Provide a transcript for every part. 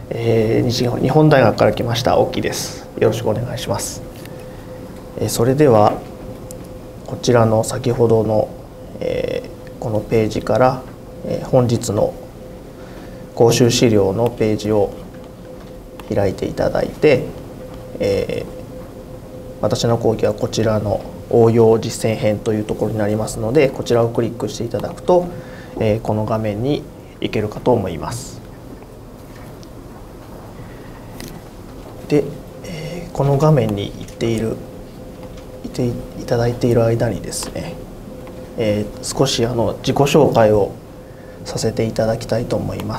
日本大学から来ました沖です。よろしくお願いします。それではこちらの先ほどの、このページから、本日の講習資料のページを開いていただいて、私の講義はこちらの応用実践編というところになりますので、こちらをクリックしていただくと、この画面に行けるかと思います。で、この画面にいていただいている間にですね、少し自己紹介をさせていただきたいと思います。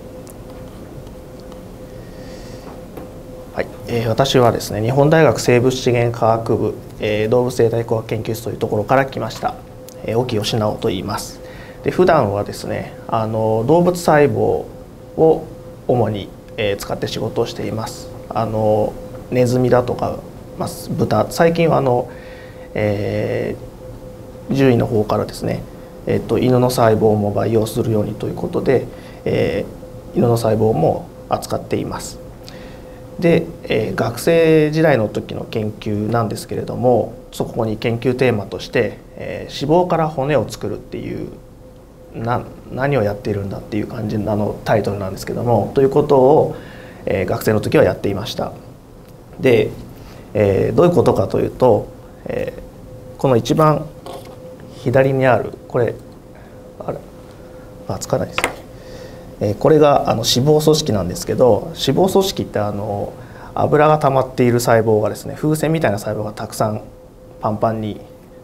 はい、私はですね、日本大学生物資源科学部、動物生態工学研究室というところから来ました沖義直と言います。で、普段はですね、動物細胞を主に使って仕事をしています。ネズミだとか、豚、最近は獣医の方からですね、犬の細胞も培養するようにということで、犬の細胞も扱っています。で、学生時代の時の研究なんですけれども、そこに研究テーマとして、脂肪から骨を作るっていう何をやっているんだっていう感じのタイトルなんですけども、ということを、学生の時はやっていました。で、どういうことかというと、この一番左にあるこれつかないですね。これが脂肪組織なんですけど、脂肪組織って油が溜まっている細胞がですね、風船みたいな細胞がたくさんパンパンに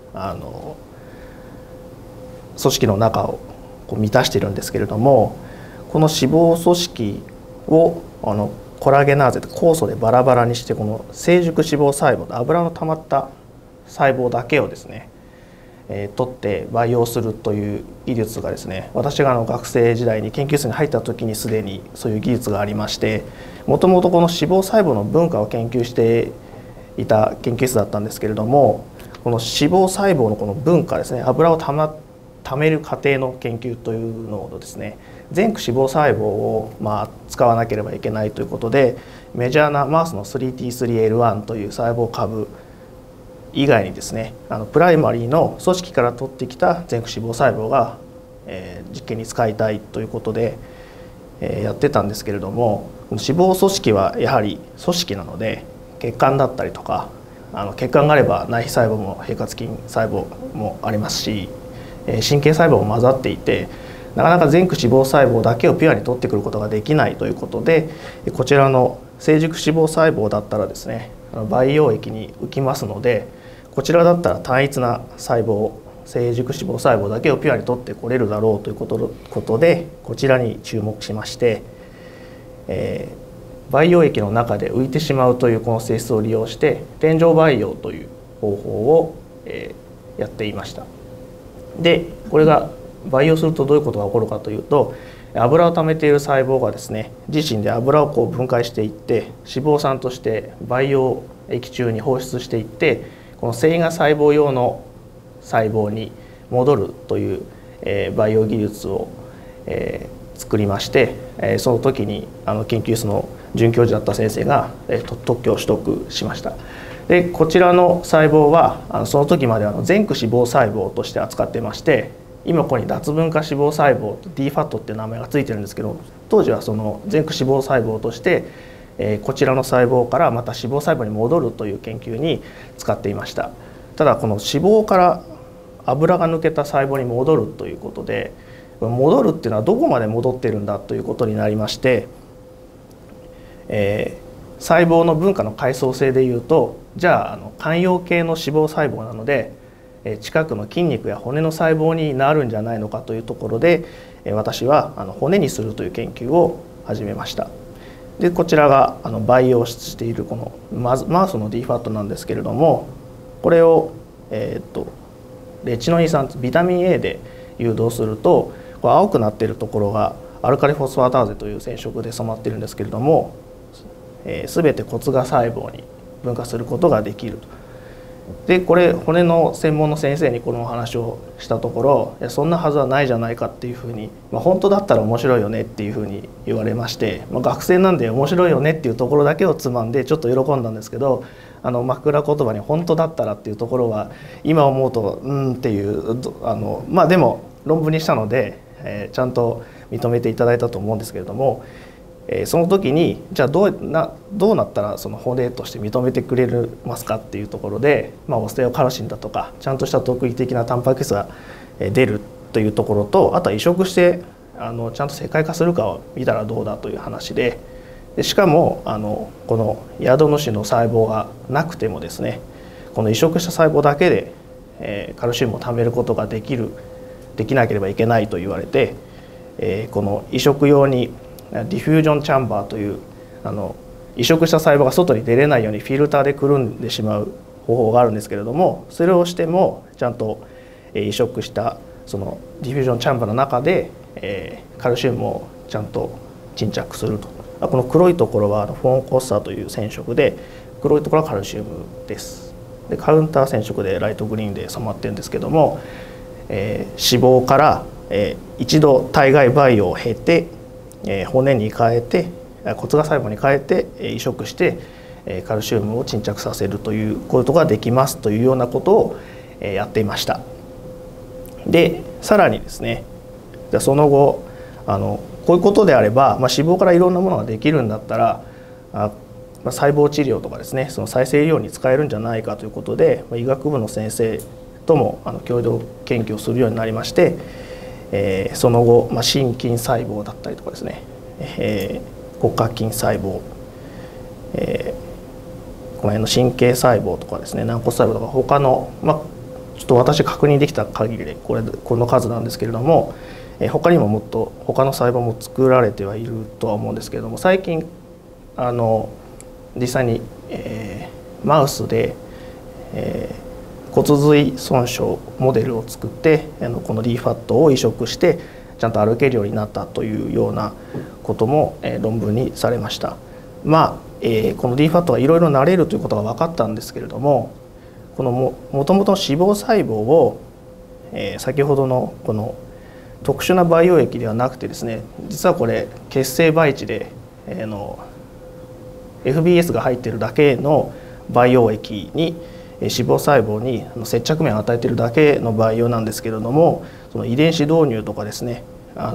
組織の中を満たしているんですけれども、この脂肪組織をコラゲナーゼで酵素でバラバラにして、この成熟脂肪細胞、油の溜まった細胞だけをですね、取って培養するという技術がですね、私が学生時代に研究室に入った時にすでにそういう技術がありまして、もともとこの脂肪細胞の分化を研究していた研究室だったんですけれども、この脂肪細胞のこの分化ですね、油をためる過程の研究というのをですね、前駆脂肪細胞を使わなければいけないということで、メジャーなマウスの 3T3L1 という細胞株以外にですね、プライマリーの組織から取ってきた前駆脂肪細胞が、実験に使いたいということで、やってたんですけれども、脂肪組織はやはり組織なので、血管だったりとか、血管があれば内皮細胞も平滑筋細胞もありますし、神経細胞も混ざっていて、なかなか前駆脂肪細胞だけをピュアに取ってくることができないということで、こちらの成熟脂肪細胞だったらですね、培養液に浮きますので、こちらだったら単一な細胞、成熟脂肪細胞だけをピュアに取ってこれるだろうということで、こちらに注目しまして、培養液の中で浮いてしまうというこの性質を利用して天井培養という方法を、やっていました。で、これが培養するとどういうことが起こるかというと、油を溜めている細胞がですね、自身で油を分解していって脂肪酸として培養液中に放出していって、この繊維が細胞用の細胞に戻るという、培養技術を、作りまして、その時に研究室の准教授だった先生が、特許を取得しました。で、こちらの細胞はその時まで前駆脂肪細胞として扱ってまして、今ここに脱分化脂肪細胞 DFAT っていう名前がついてるんですけど、当時はその前駆脂肪細胞として、こちらの細胞からまた脂肪細胞に戻るという研究に使っていました。ただこの脂肪から油が抜けた細胞に戻るということで、戻るっていうのはどこまで戻ってるんだということになりまして、細胞の分化の階層性でいうと、じゃあ間葉系の脂肪細胞なので近くの筋肉や骨の細胞になるんじゃないのかというところで、私は骨にするという研究を始めました。で、こちらが培養しているこのマウスの DFAT なんですけれども、これを、レチノイン酸ビタミン A で誘導すると、これ青くなっているところがアルカリフォスファターゼという染色で染まっているんですけれども、全て骨芽細胞に分化することができるでこれ骨の専門の先生にこのお話をしたところ「いやそんなはずはないじゃないか」っていうふうに、本当だったら面白いよねっていうふうに言われまして、学生なんで面白いよねっていうところだけをつまんでちょっと喜んだんですけど、枕言葉に「本当だったら」っていうところは今思うとっていうでも論文にしたので、ちゃんと認めていただいたと思うんですけれども。その時にじゃあどうなったらその骨として認めてくれますかっていうところで、オステオカルシンだとかちゃんとした特異的なタンパク質が出るというところと、あとは移植してちゃんと世界化するかを見たらどうだという話で、しかもこの宿主の細胞がなくてもですね、この移植した細胞だけでカルシウムを貯めることができなければいけないと言われて、この移植用にディフュージョンチャンバーという移植した細胞が外に出れないようにフィルターでくるんでしまう方法があるんですけれども、それをしてもちゃんと移植したそのディフュージョンチャンバーの中でカルシウムをちゃんと沈着すると。この黒いところはフォンコッサという染色で、黒いところはカルシウムです。でカウンター染色でライトグリーンで染まってるんですけども、脂肪から一度体外培養を経て骨に変えて骨芽細胞に変えて移植してカルシウムを沈着させるということができますというようなことをやっていました。でさらにですね、その後こういうことであれば、脂肪からいろんなものができるんだったら細胞治療とかですね、その再生医療に使えるんじゃないかということで、医学部の先生とも共同研究をするようになりまして、その後、心筋細胞だったりとかですね、骨格筋細胞、この辺の神経細胞とかですね、軟骨細胞とか他の、ちょっと私確認できた限りでこの数なんですけれども、他にももっと他の細胞も作られてはいるとは思うんですけれども、最近実際に、マウスで、骨髄損傷モデルを作ってこの DFAT を移植してちゃんと歩けるようになったというようなことも論文にされました。この DFAT はいろいろなれるということが分かったんですけれども、このもともと脂肪細胞を先ほどのこの特殊な培養液ではなくてですね、実はこれ血清培地でFBS が入っているだけの培養液に脂肪細胞に接着面を与えているだけの培養なんですけれども、その遺伝子導入とかですね、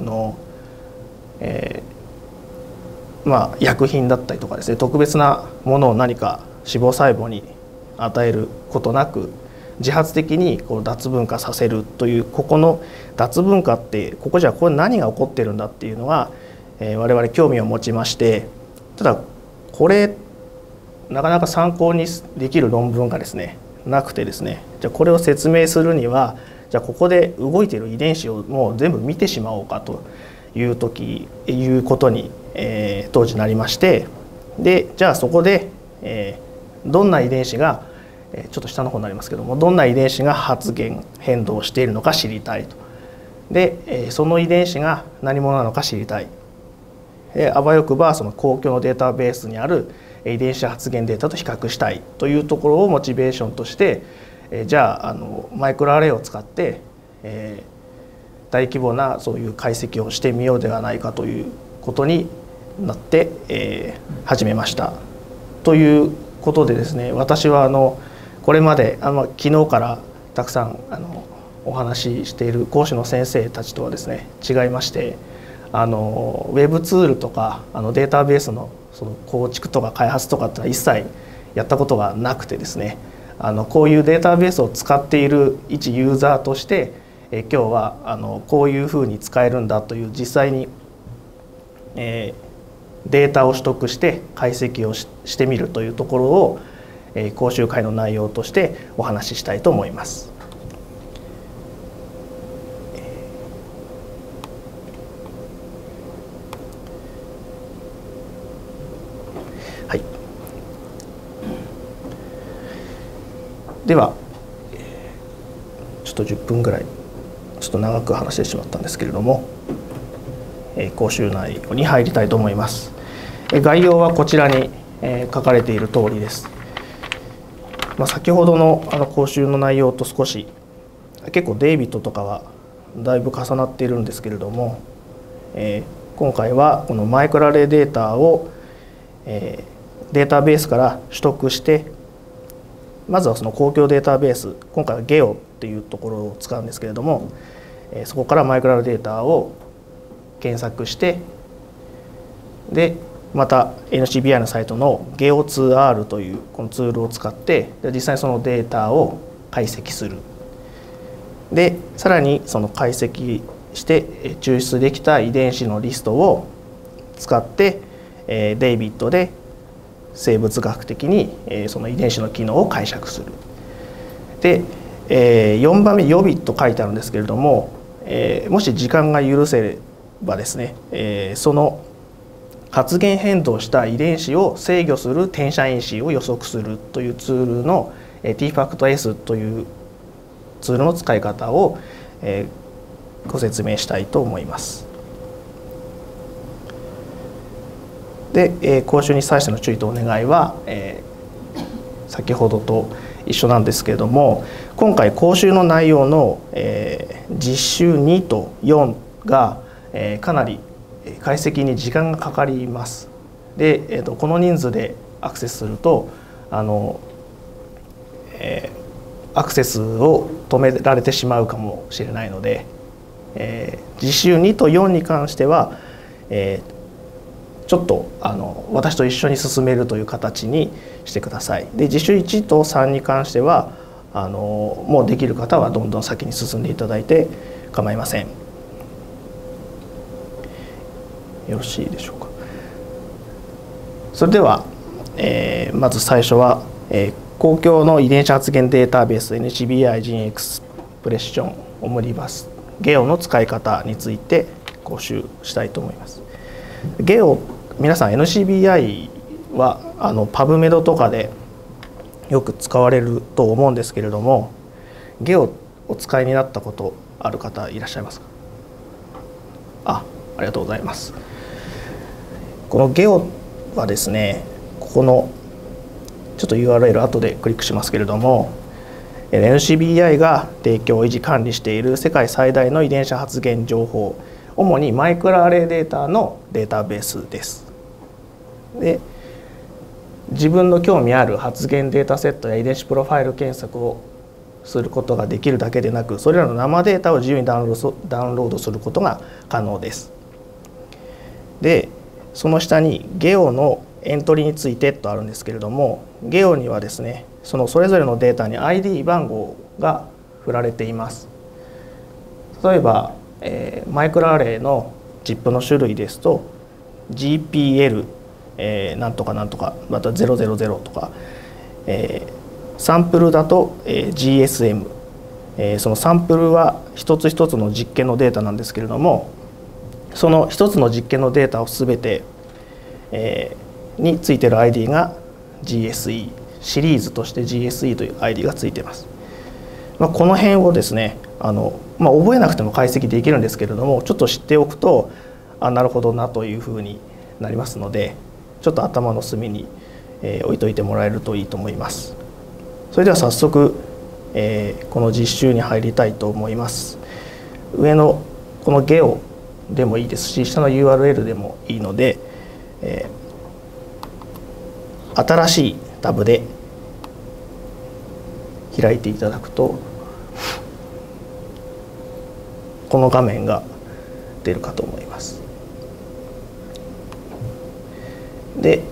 薬品だったりとかですね、特別なものを何か脂肪細胞に与えることなく自発的に脱分化させるという、ここの脱分化ってこれ何が起こってるんだっていうのは我々興味を持ちまして、ただこれなかなか参考にできる論文がですねなくてですね、じゃあこれを説明するにはじゃあここで動いている遺伝子をもう全部見てしまおうかということに、当時なりまして、でじゃあそこで、どんな遺伝子がちょっと下の方になりますけども、どんな遺伝子が発現変動しているのか知りたいと。でその遺伝子が何者なのか知りたい。あばよくばその公共のデータベースにある遺伝子発現データと比較したいというところをモチベーションとして、じゃあマイクロアレイを使って、大規模なそういう解析をしてみようではないかということになって、始めましたということでですね、私はこれまで昨日からたくさんお話ししている講師の先生たちとはですね違いまして、ウェブツールとかデータベースのその構築とか開発とかってのは一切やったことがなくてですね、こういうデータベースを使っている一ユーザーとして、今日はこういうふうに使えるんだという実際に、データを取得して解析をしてみるというところを、講習会の内容としてお話ししたいと思います。はい、ではちょっと10分ぐらいちょっと長く話してしまったんですけれども、講習内容に入りたいと思います。概要はこちらに書かれている通りです。 先ほどの講習の内容と少し結構デイビッドとかはだいぶ重なっているんですけれども、今回はこのマイクロアレイデータを、データベースから取得して、まずはその公共データベース、今回は GEO っていうところを使うんですけれども、そこからマイクロアレイデータを検索して、でまた NCBI のサイトの GEO2R というこのツールを使って実際にそのデータを解析する。でさらにその解析して抽出できた遺伝子のリストを使ってデイビッドで生物学的にその遺伝子の機能を解釈する。で4番目予備と書いてあるんですけれども、もし時間が許せればですね、その発現変動した遺伝子を制御する転写因子を予測するというツールの tFactS というツールの使い方をご説明したいと思います。で、講習に際しての注意とお願いは、先ほどと一緒なんですけれども、今回講習の内容の、実習2と4が、かなり解析に時間がかかります。で、この人数でアクセスするとアクセスを止められてしまうかもしれないので、実習2と4に関しては、ちょっと私と一緒に進めるという形にしてください。で実習1と3に関してはもうできる方はどんどん先に進んでいただいて構いません。よろしいでしょうか。それでは、まず最初は、公共の遺伝子発現データベース NCBI ジンエクスプレッションオムニバス GEO の使い方について講習したいと思います。GEO、皆さん NCBI はパブメドとかでよく使われると思うんですけれども、GEO をお使いになったことある方いらっしゃいますか？ありがとうございます。この GEO はですね、ここのちょっと URL 後でクリックしますけれども、NCBI が提供維持管理している世界最大の遺伝子発現情報、主にマイクロアレイデータのデータベースです。で、自分の興味ある発現データセットや遺伝子プロファイル検索をすることができるだけでなく、それらの生データを自由にダウンロードすることが可能です。で、その下に GEO のエントリーについてとあるんですけれども、GEO にはですね、それぞれのデータに ID 番号が振られています。例えば、マイクロアレイのチップの種類ですと GPL、なんとかなんとかまた000とか、サンプルだと、GSM、そのサンプルは一つ一つの実験のデータなんですけれども、その一つの実験のデータを全て、についている ID が GSE、シリーズとして GSE という ID がついています。この辺をですね、覚えなくても解析できるんですけれども、ちょっと知っておくとなるほどなというふうになりますので、ちょっと頭の隅に、置いといてもらえるといいと思います。それでは早速、この実習に入りたいと思います。上のこの GEO でもいいですし、下の URL でもいいので、新しいタブで開いていただくとこの画面が出るかと思います。で、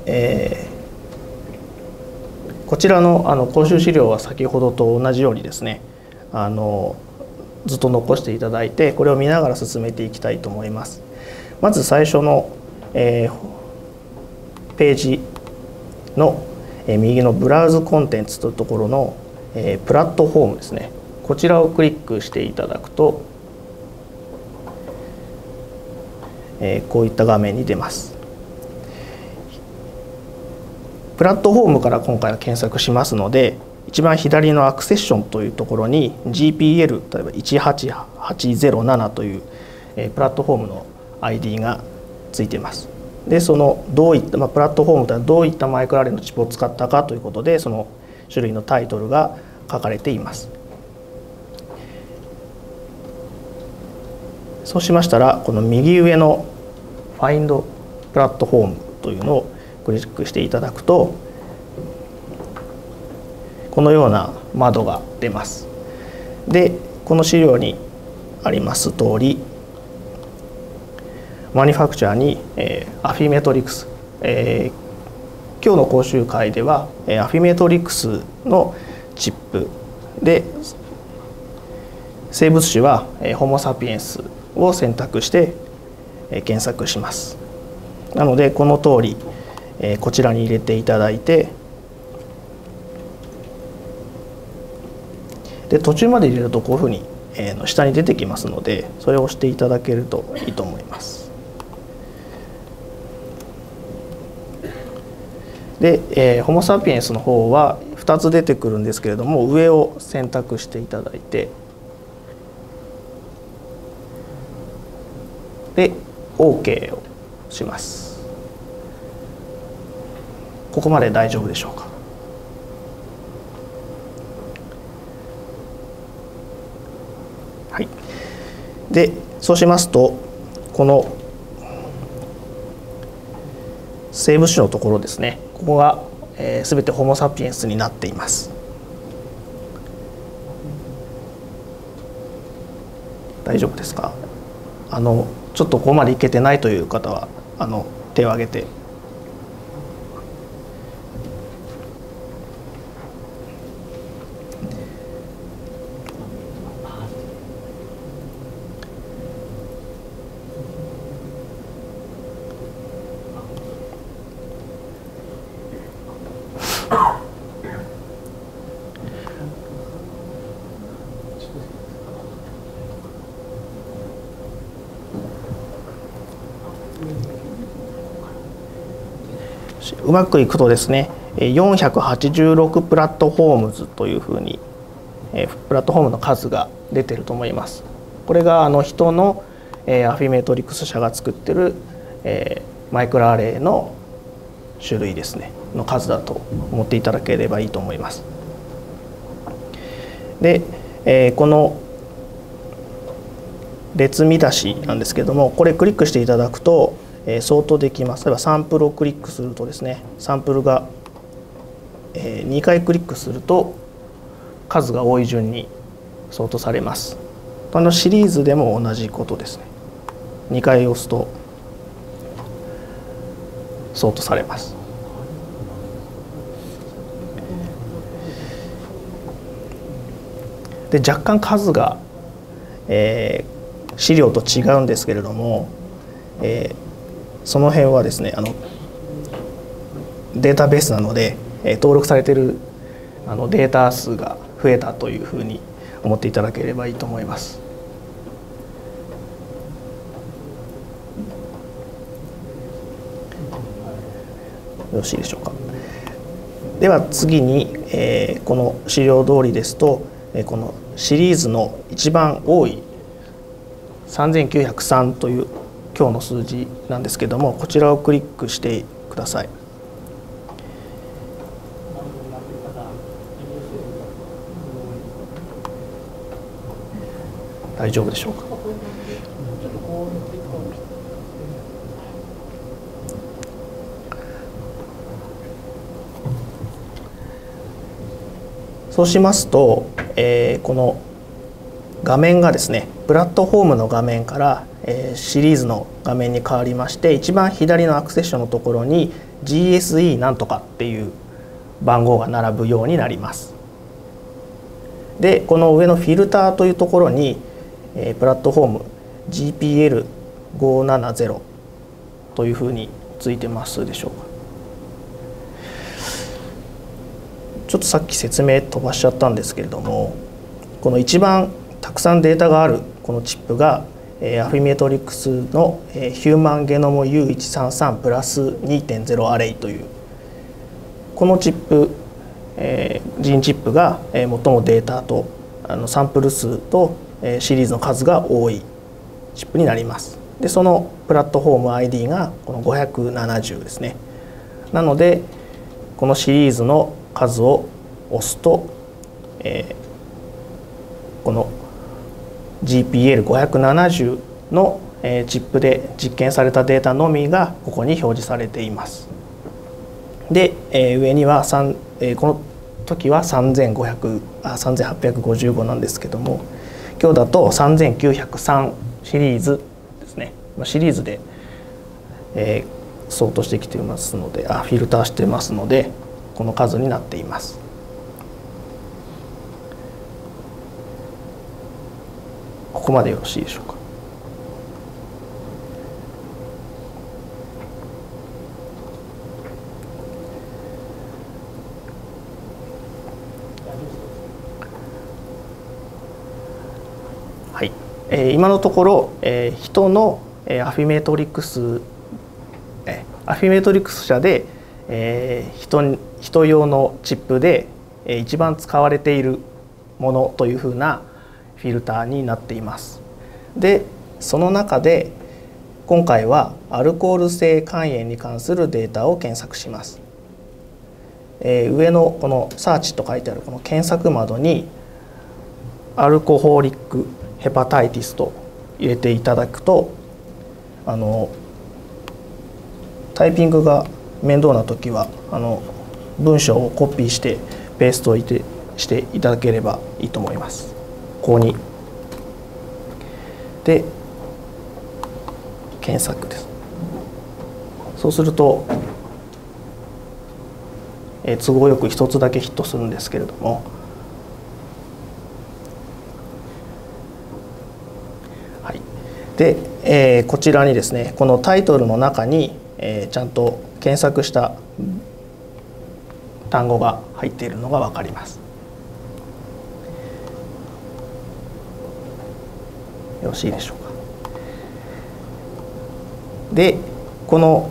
こちらの講習資料は先ほどと同じようにですね、ずっと残していただいて、これを見ながら進めていきたいと思います。まず最初の、ページの右のブラウズコンテンツというところのプラットフォームですね、こちらをクリックしていただくとこういった画面に出ます。プラットフォームから今回は検索しますので、一番左のアクセッションというところに GPL、例えば18807というプラットフォームの ID がついています。で、どういった、プラットフォームとはどういったマイクロアレイのチップを使ったかということで、その種類のタイトルが書かれています。そうしましたら、この右上の「Find プラットフォーム」というのをクリックしていただくと、このような窓が出ます。で、この資料にあります通り、マニファクチャーにアフィメトリクス、今日の講習会ではアフィメトリクスのチップで、生物種はホモ・サピエンスを選択して検索します。なのでこの通りこちらに入れていただいて、で途中まで入れるとこういうふうに下に出てきますので、それを押していただけるといいと思います。で、ホモ・サピエンスの方は2つ出てくるんですけれども、上を選択していただいて、で OK をします。ここまで大丈夫でしょうか。はい。でそうしますと、この生物種のところですね、ここが全てホモ・サピエンスになっています。大丈夫ですか。ちょっとここまでいけてないという方は手を挙げて。うまくいくとですね、486プラットフォームズというふうにプラットフォームの数が出てると思います。これが人のアフィメトリクス社が作ってるマイクロアレイの種類ですねの数だと思っていただければいいと思います。で、この列見出しなんですけども、これクリックしていただくと相当できます。例えばサンプルをクリックするとですね、サンプルが2回クリックすると数が多い順に相当されます。シリーズでも同じことですね。2回押すと相当されます。で若干数が、資料と違うんですけれども、その辺はですねデータベースなので、登録されているデータ数が増えたというふうに思っていただければいいと思います。よろしいでしょうか。では次に、この資料通りですと、このシリーズの一番多い3903という今日の数字なんですけども、こちらをクリックしてください。大丈夫でしょうか。そうしますと、この画面がですね、プラットフォームの画面からシリーズの画面に変わりまして、一番左のアクセッションのところに GSE なんとかっていう番号が並ぶようになります。でこの上のフィルターというところにプラットフォーム GPL570 というふうについてますでしょうか。ちょっとさっき説明飛ばしちゃったんですけれども、この一番たくさんデータがあるこのチップがアフィメトリクスのヒューマンゲノム U133 プラス 2.0 アレイというこのチップ、ジンチップが最もデータとサンプル数とシリーズの数が多いチップになります。でそのプラットフォーム ID がこの570ですね。なのでこのシリーズの数を押すと、この GPL570 のチップで実験されたデータのみがここに表示されています。で、上にはこの時は3855なんですけども、今日だと3903シリーズですね。シリーズで、ソートしてきていますので、フィルターしてますので、この数になっています。ここまでよろしいでしょうか。はい、今のところ、人のアフィメトリクス社で、人用のチップで一番使われているものというふうなフィルターになっています。で、その中で今回はアルコール性肝炎に関するデータを検索します。上のこのサーチと書いてあるこの検索窓にアルコホーリックヘパタイティスと入れていただくと、タイピングが面倒な時は文章をコピーしてペーストしていただければいいと思います。ここにで検索です。そうすると、都合よく一つだけヒットするんですけれども、はい、で、こちらにですね、このタイトルの中に、ちゃんと検索した単語が入っているのが分かります。よろしいでしょうか。で、この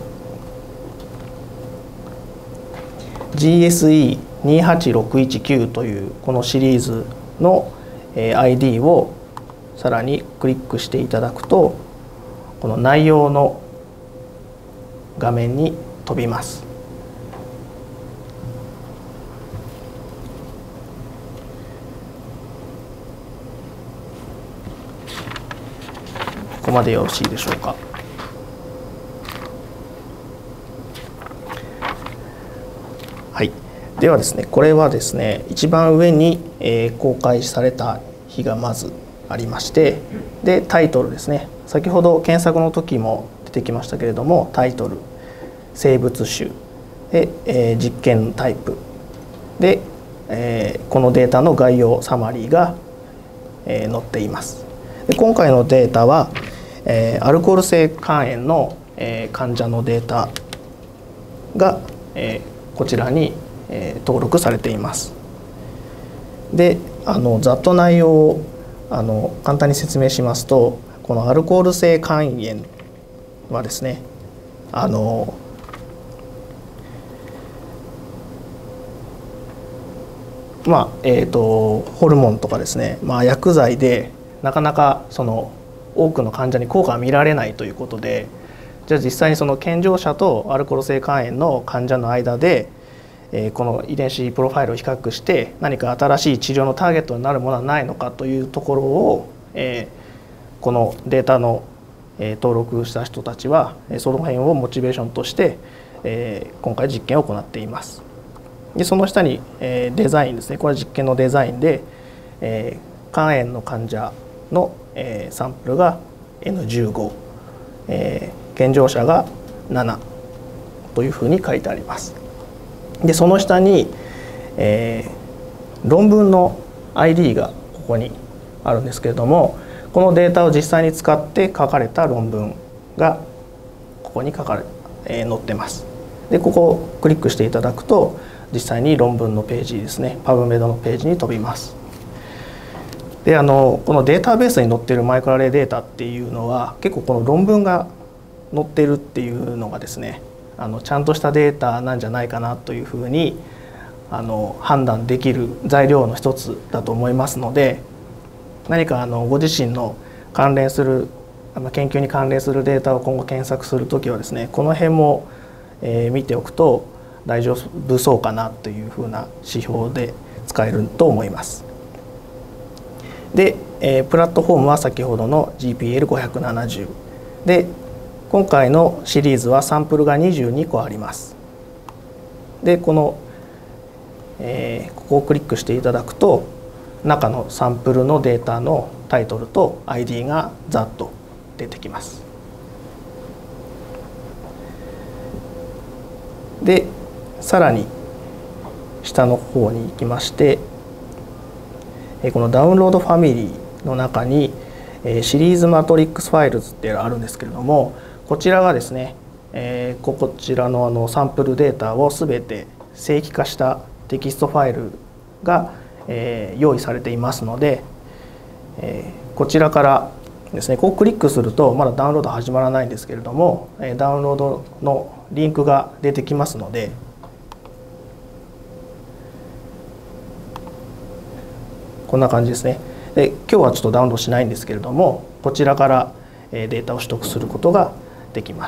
GSE28619 というこのシリーズの ID をさらにクリックしていただくと、この内容の画面に飛びます。ここまでよろしいでしょうか。はい、ではですね、これはですね、一番上に公開された日がまずありまして、でタイトルですね、先ほど検索の時も出てきましたけれども、タイトル、生物種で、実験タイプで、このデータの概要サマリーが、載っています。で今回のデータは、アルコール性肝炎の、患者のデータが、こちらに、登録されています。で、ざっと内容を簡単に説明しますと、このアルコール性肝炎はですね、ホルモンとかですね、薬剤でなかなか多くの患者に効果が見られないということで、じゃあ実際にその健常者とアルコール性肝炎の患者の間で、この遺伝子プロファイルを比較して何か新しい治療のターゲットになるものはないのかというところを、このデータの、登録した人たちはその辺をモチベーションとして、今回実験を行っています。でその下に、デザインですね、これは実験のデザインで、肝炎の患者の、サンプルが N15、健常者が7というふうに書いてあります。でその下に、論文の ID がここにあるんですけれども、このデータを実際に使って書かれた論文がここに載ってます。でここをクリックしていただくと実際に論文のページですね、パブメドのページに飛びます。でこのデータベースに載っているマイクロアレイデータっていうのは結構この論文が載ってるっていうのがですね、ちゃんとしたデータなんじゃないかなというふうに判断できる材料の一つだと思いますので、何かご自身の関連する研究に関連するデータを今後検索するときはですね、この辺も見ておくと大丈夫そうかなというふうな指標で使えると思います。で、プラットフォームは先ほどの GPL570 で、今回のシリーズはサンプルが22個あります。でこの、ここをクリックしていただくと中のサンプルのデータのタイトルと ID がざっと出てきます。でさらに下の方に行きまして、このダウンロードファミリーの中にシリーズマトリックスファイルズっていうのがあるんですけれども、こちらがですね、こちらのサンプルデータを全て正規化したテキストファイルが用意されていますので、こちらからですね、こうクリックするとまだダウンロード始まらないんですけれども、ダウンロードのリンクが出てきますので、こんな感じですね。で今日はちょっとダウンロードしないんですけれども、こちらからデータを取得することができます。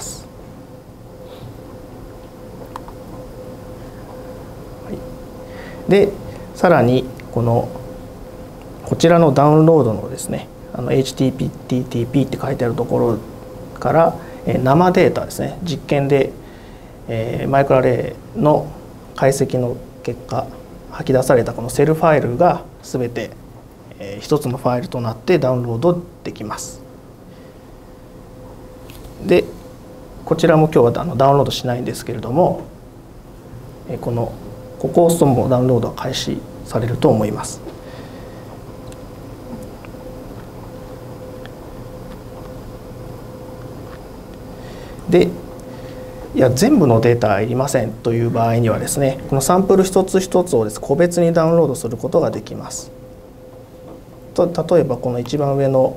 でさらにこちらのダウンロードのですね、HTTP って書いてあるところから生データですね、実験でマイクロアレイの解析の結果吐き出されたこのセルファイルが全て一つのファイルとなってダウンロードできます。でこちらも今日はダウンロードしないんですけれども、ここを押すともうダウンロードは開始されると思います。でいや全部のデータはいりませんという場合にはですね、このサンプル一つ一つを個別にダウンロードすることができます。例えばこの一番上の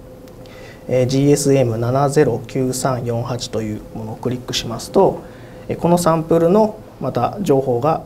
GSM709348 というものをクリックしますと、このサンプルのまた情報が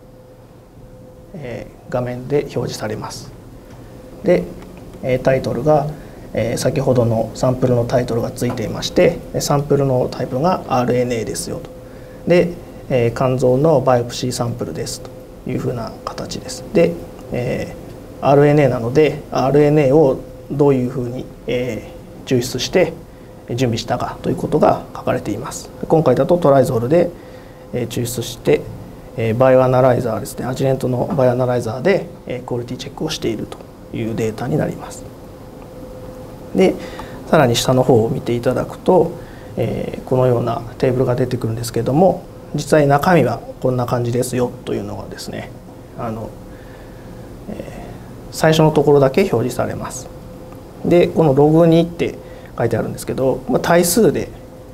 画面で表示されます。でタイトルが先ほどのサンプルのタイトルがついていまして、サンプルのタイプが RNA ですよと。で肝臓のバイオプシーサンプルですというふうな形です。でRNA なので RNA をどういうふうに抽出して準備したかということが書かれています。今回だとトライゾールで抽出してバイオアナライザーですね、アジレントのバイオアナライザーでクオリティチェックをしているというデータになります。でさらに下の方を見ていただくと、このようなテーブルが出てくるんですけれども、実際中身はこんな感じですよというのがですね、最初のところだけ表示されます。でこのログ2って書いてあるんですけど、対数で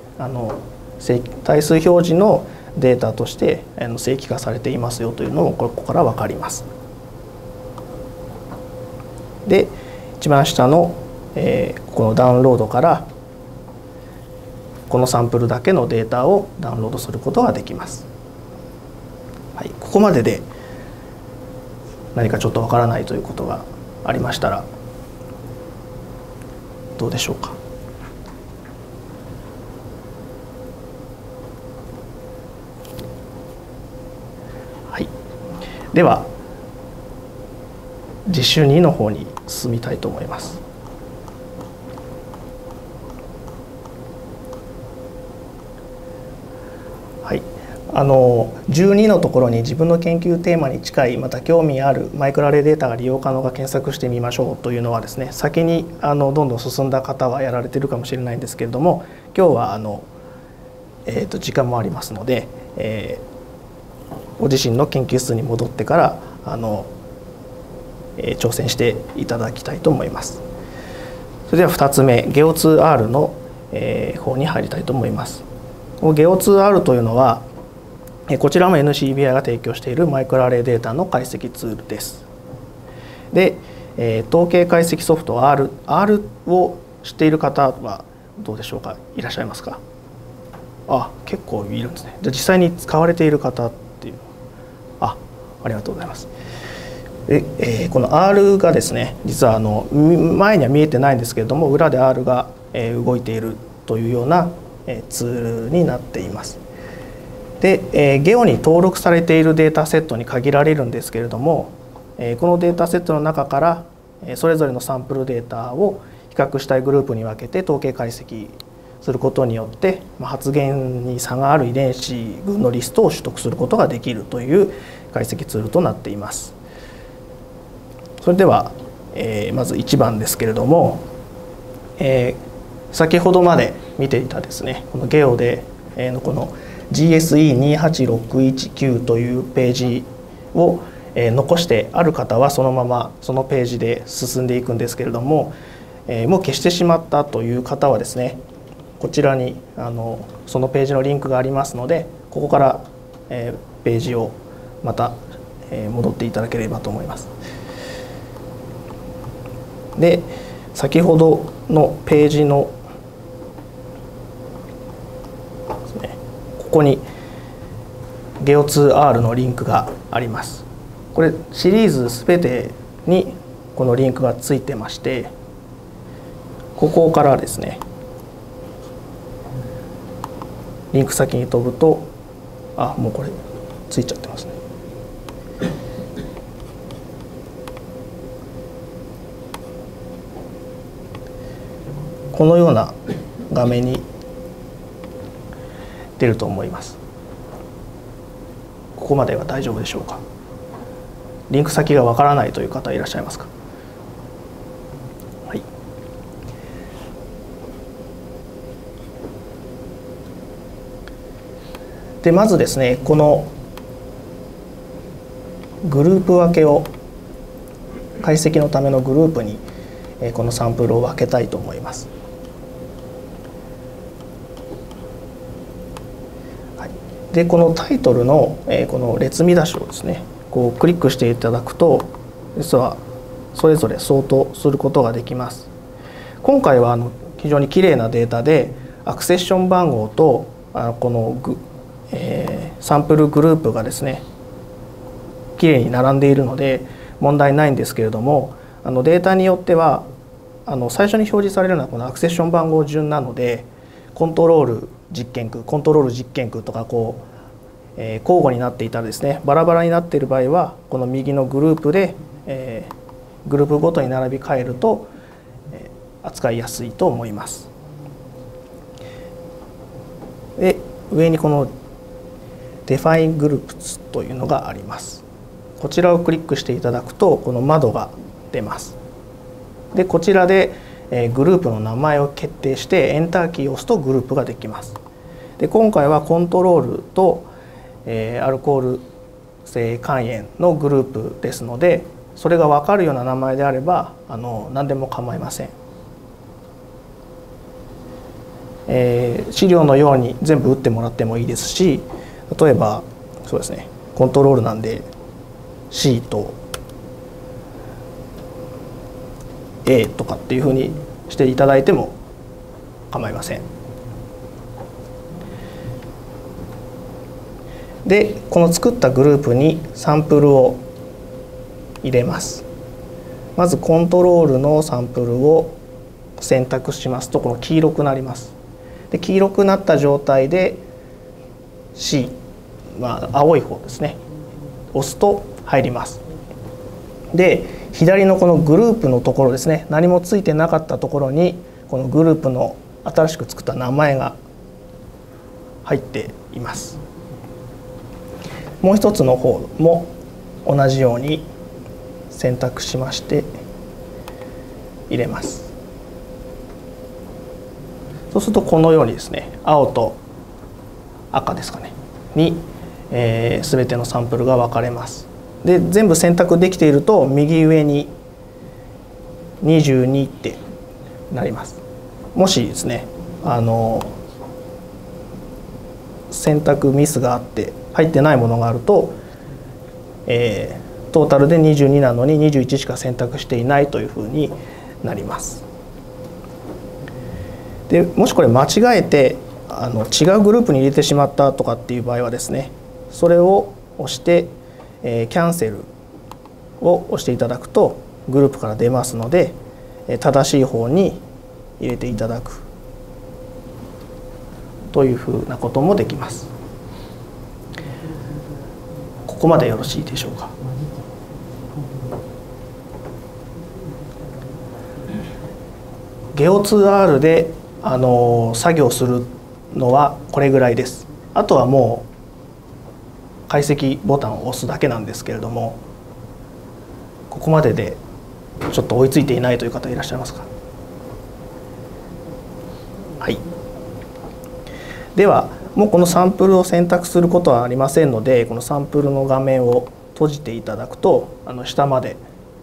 対数表示のデータとして正規化されていますよというのもここから分かります。で一番下のこのダウンロードからこのサンプルだけのデータをダウンロードすることができます。はい、ここまでで何かちょっとわからないということがありましたらどうでしょうか。はい、では実習2の方に進みたいと思います。はい、12のところに自分の研究テーマに近いまた興味あるマイクロアレイデータが利用可能か検索してみましょうというのはですね、先にどんどん進んだ方はやられているかもしれないんですけれども、今日は時間もありますので、ご自身の研究室に戻ってから挑戦していただきたいと思います。それでは2つ目、GEO2R の方に入りたいと思います。GEO2R というのはこちらも NCBI が提供しているマイクロアレイデータの解析ツールです。で統計解析ソフト R を知っている方はどうでしょうか、いらっしゃいますか。結構いるんですね。じゃあ実際に使われている方っていう、ありがとうございます。でこの R がですね、実は前には見えてないんですけれども、裏で R が動いているというようなツールになっています。で、ゲオに登録されているデータセットに限られるんですけれども、 このデータセットの中からそれぞれのサンプルデータを比較したいグループに分けて統計解析することによって発現に差がある遺伝子群のリストを取得することができるという解析ツールとなっています。それでは、まず1番ですけれども、先ほどまで見ていたですね、このゲオでのこの GSE28619 というページを残してある方はそのままそのページで進んでいくんですけれども、もう消してしまったという方はですね、こちらにそのページのリンクがありますので、ここからページをまた戻っていただければと思います。で、先ほどのページのここに Geo2R のリンクがあります。これシリーズすべてにこのリンクがついてまして、ここからですねリンク先に飛ぶと、もうこれついちゃってますね。このような画面に出ると思います。ここまでは大丈夫でしょうか。リンク先がわからないという方いらっしゃいますか。はい。でまずですね、このグループ分けを解析のためのグループにこのサンプルを分けたいと思います。でこのタイトルのこの列見出しをですねこうクリックしていただくと、実はそれぞれ相当することができます。今回は非常にきれいなデータでアクセッション番号とこのサンプルグループがですねきれいに並んでいるので問題ないんですけれども、データによっては最初に表示されるのはこのアクセッション番号順なので、コントロール実験区とか交互になっていたらですね、バラバラになっている場合はこの右のグループで、グループごとに並び替えると、扱いやすいと思います。で上にこの Define Groups というのがあります。こちらをクリックしていただくとこの窓が出ます。でこちらでグループの名前を決定してエンターキーを押すとグループができます。で今回はコントロールとアルコール性肝炎のグループですので、それが分かるような名前であれば何でも構いません。資料のように全部打ってもらってもいいですし、例えばそうですね、コントロールなんで C と A とかっていうふうにしていただいても構いません。でこの作ったグループにサンプルを入れます。まずコントロールのサンプルを選択しますとこの黄色くなります。で黄色くなった状態で C、青い方ですね押すと入ります。で左のこのグループのところですね、何もついてなかったところにこのグループの新しく作った名前が入っています。もう一つの方も同じように選択しまして入れます。そうするとこのようにですね、青と赤ですかねに、全てのサンプルが分かれます。で全部選択できていると右上に22ってなります。もしですね選択ミスがあって入ってないものがあると、トータルで22なのに21しか選択していないというふうになります。でもしこれ間違えて違うグループに入れてしまったとかっていう場合はですね、それを押してキャンセルを押していただくとグループから出ますので、正しい方に入れていただくというふうなこともできます。ここまでよろしいでしょうか。 GEO2R で作業するのはこれぐらいです。あとはもう解析ボタンを押すだけなんですけれども、ここまででちょっと追いついていないという方いらっしゃいますか？はい。ではもうこのサンプルを選択することはありませんので、このサンプルの画面を閉じていただくと下まで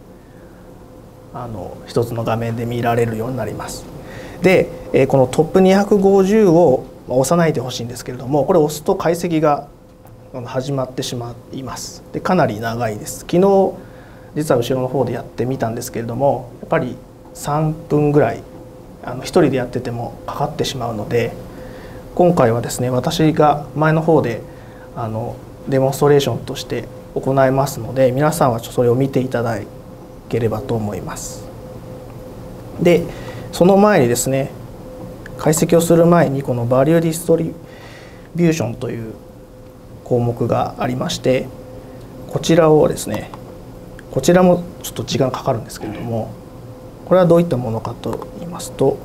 一つの画面で見られるようになります。でこのトップ250を押さないでほしいんですけれども、これを押すと解析が始まってしまいます。でかなり長いです。昨日実は後ろの方でやってみたんですけれども、やっぱり3分ぐらい一人でやっててもかかってしまうので、今回はですね、私が前の方でデモンストレーションとして行いますので、皆さんはそれを見ていただければと思います。でその前にですね、解析をする前にこのバリューディストリビューションという項目がありまして、こちらをですね、こちらもちょっと時間かかるんですけれども、これはどういったものかと言いますと、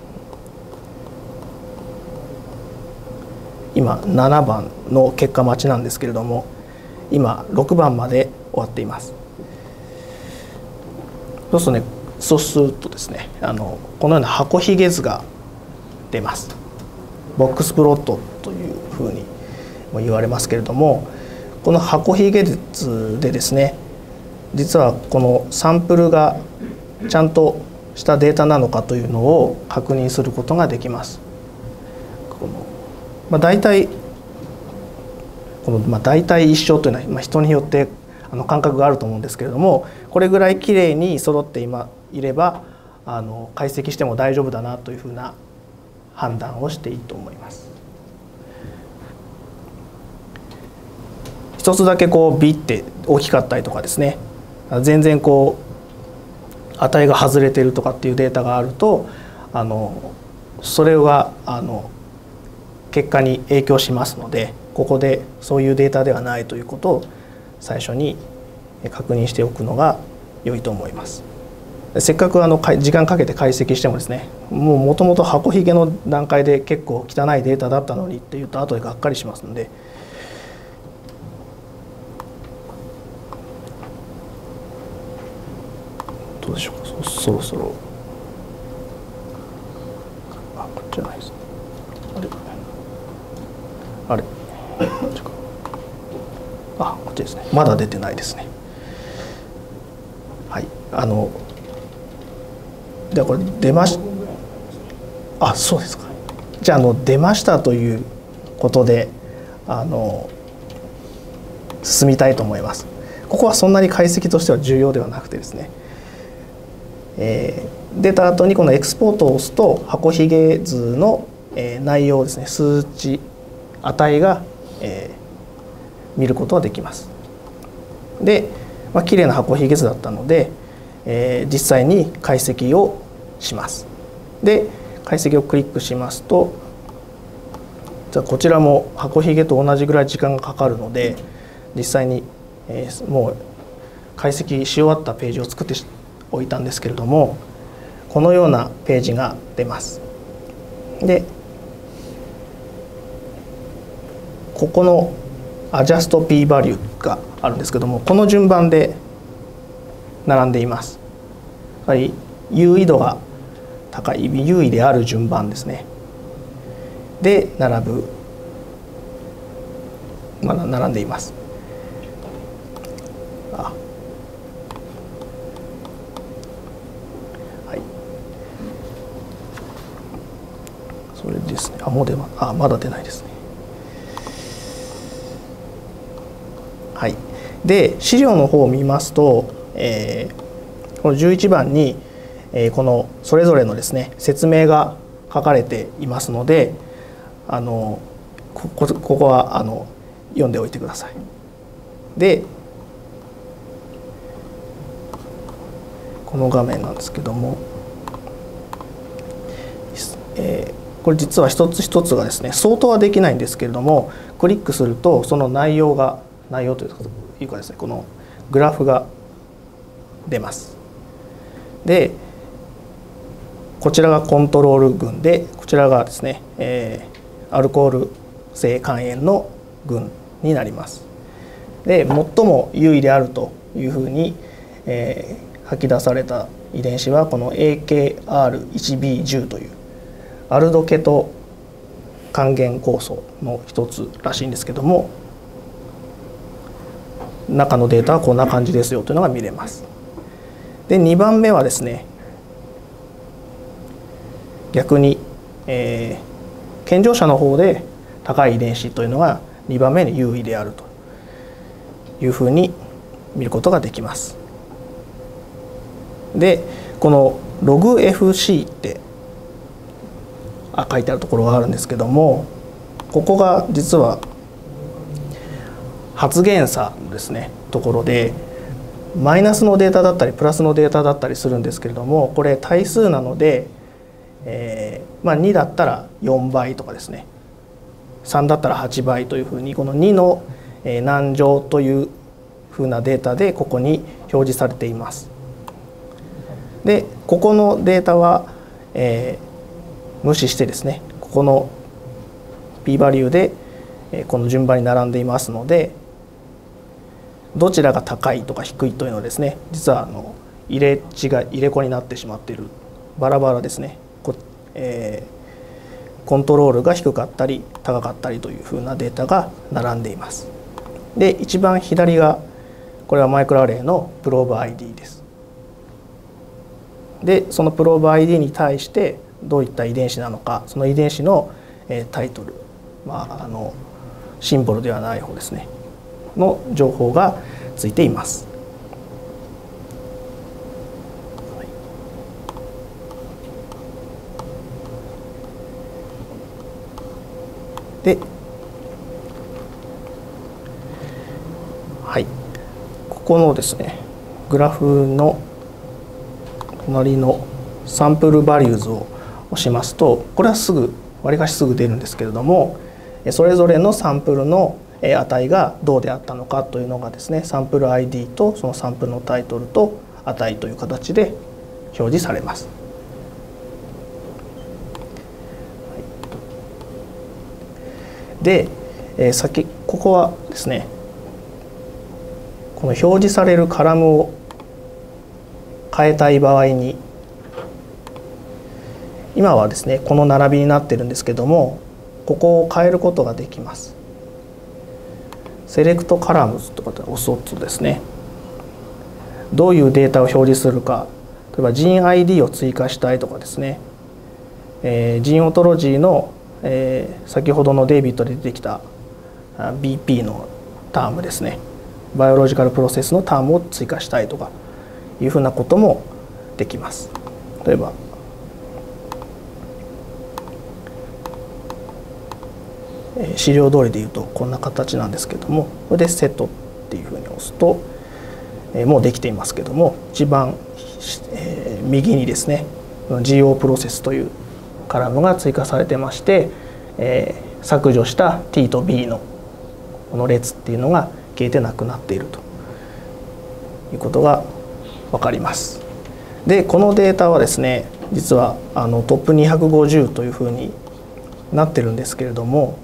今7番の結果待ちなんですけれども、今6番まで終わっています。そうするとですね、このような箱ひげ図が出ます。ボックスプロットというふうにも言われますけれども、この箱ひげ図でですね、実はこのサンプルがちゃんとしたデータなのかというのを確認することができます。大体一緒というのは人によって感覚があると思うんですけれども、これぐらいきれいに揃っていれば解析しても大丈夫だなというふうな判断をしていいと思います。一つだけビッて大きかったりとかですね、全然値が外れているとかっていうデータがあるとそれは結果に影響しますので、ここでそういうデータではないということを最初に確認しておくのが良いと思います。せっかく時間かけて解析してもですね、もともと箱ひげの段階で結構汚いデータだったのにっていうと後でがっかりしますので、どうでしょうか。そろそろこっちじゃないです。あれこっちですね。まだ出てないですね。はい、ではこれ出ましそうですか。じゃあ出ましたということで進みたいと思います。ここはそんなに解析としては重要ではなくてですね、出た後にこのエクスポートを押すと箱ひげ図の内容ですね、数値値が見ることができます。で、綺麗な箱ひげ図だったので、実際に解析をします。で解析をクリックしますと、じゃあこちらも箱ひげと同じぐらい時間がかかるので、実際に、もう解析し終わったページを作っておいたんですけれども、このようなページが出ます。でここのAdjust P Value があるんですけども、この順番で並んでいます。やはり優位度が高い、優位である順番ですね。で並んでいます。それですね。もうまだ出ないですね。はい。で資料の方を見ますと、この11番に、このそれぞれのですね説明が書かれていますので、ここは読んでおいてください。でこの画面なんですけども、これ実は一つ一つがですね相当はできないんですけれども、クリックするとその内容というかですね、このグラフが出ます。でこちらがコントロール群で、こちらがですね、アルコール性肝炎の群になります。で最も優位であるというふうに、吐き出された遺伝子はこの AKR1B10 というアルドケト還元酵素の一つらしいんですけども、中のデータはこんな感じですよというのが見れます。で2番目はですね、逆に、健常者の方で高い遺伝子というのが2番目に優位であるというふうに見ることができます。でこのログ FC って書いてあるところがあるんですけども、ここが実は発現差のですねところで、マイナスのデータだったりプラスのデータだったりするんですけれども、これ対数なので、2だったら4倍とかですね、3だったら8倍というふうに、この2の何乗というふうなデータでここに表示されています。でここのデータは、無視してですね、ここの p バリューで、この順番に並んでいますので、どちらが高いとか低いというのはですね、実は入れ子になってしまっている、バラバラですね、コントロールが低かったり高かったりというふうなデータが並んでいます。で一番左がこれはマイクロアレイのプローブ ID です。でそのプローブ ID に対してどういった遺伝子なのか、その遺伝子のタイトル、シンボルではない方ですねの情報がついています。で、ここのですねグラフの隣のサンプルバリューズを押しますと、これはわりかしすぐ出るんですけれども、それぞれのサンプルの値がどうであったのかというのがですね、サンプル ID とそのサンプルのタイトルと値という形で表示されます。でここはですね、この表示されるカラムを変えたい場合に、今はですねこの並びになってるんですけども、ここを変えることができます。セレクトカラムズとかで押すとですね、どういうデータを表示するか、例えばジーン ID を追加したいとかですね、ジーンオトロジーの、先ほどのデイビッドで出てきた BP のタームですね、バイオロジカルプロセスのタームを追加したいとかいうふうなこともできます。例えば資料通りでいうとこんな形なんですけども、これでセットっていうふうに押すと、もうできていますけども、一番、右にですね GO プロセスというカラムが追加されてまして、削除した T と B のこの列っていうのが消えてなくなっているということが分かります。でこのデータはですね、実はトップ250というふうになってるんですけれども、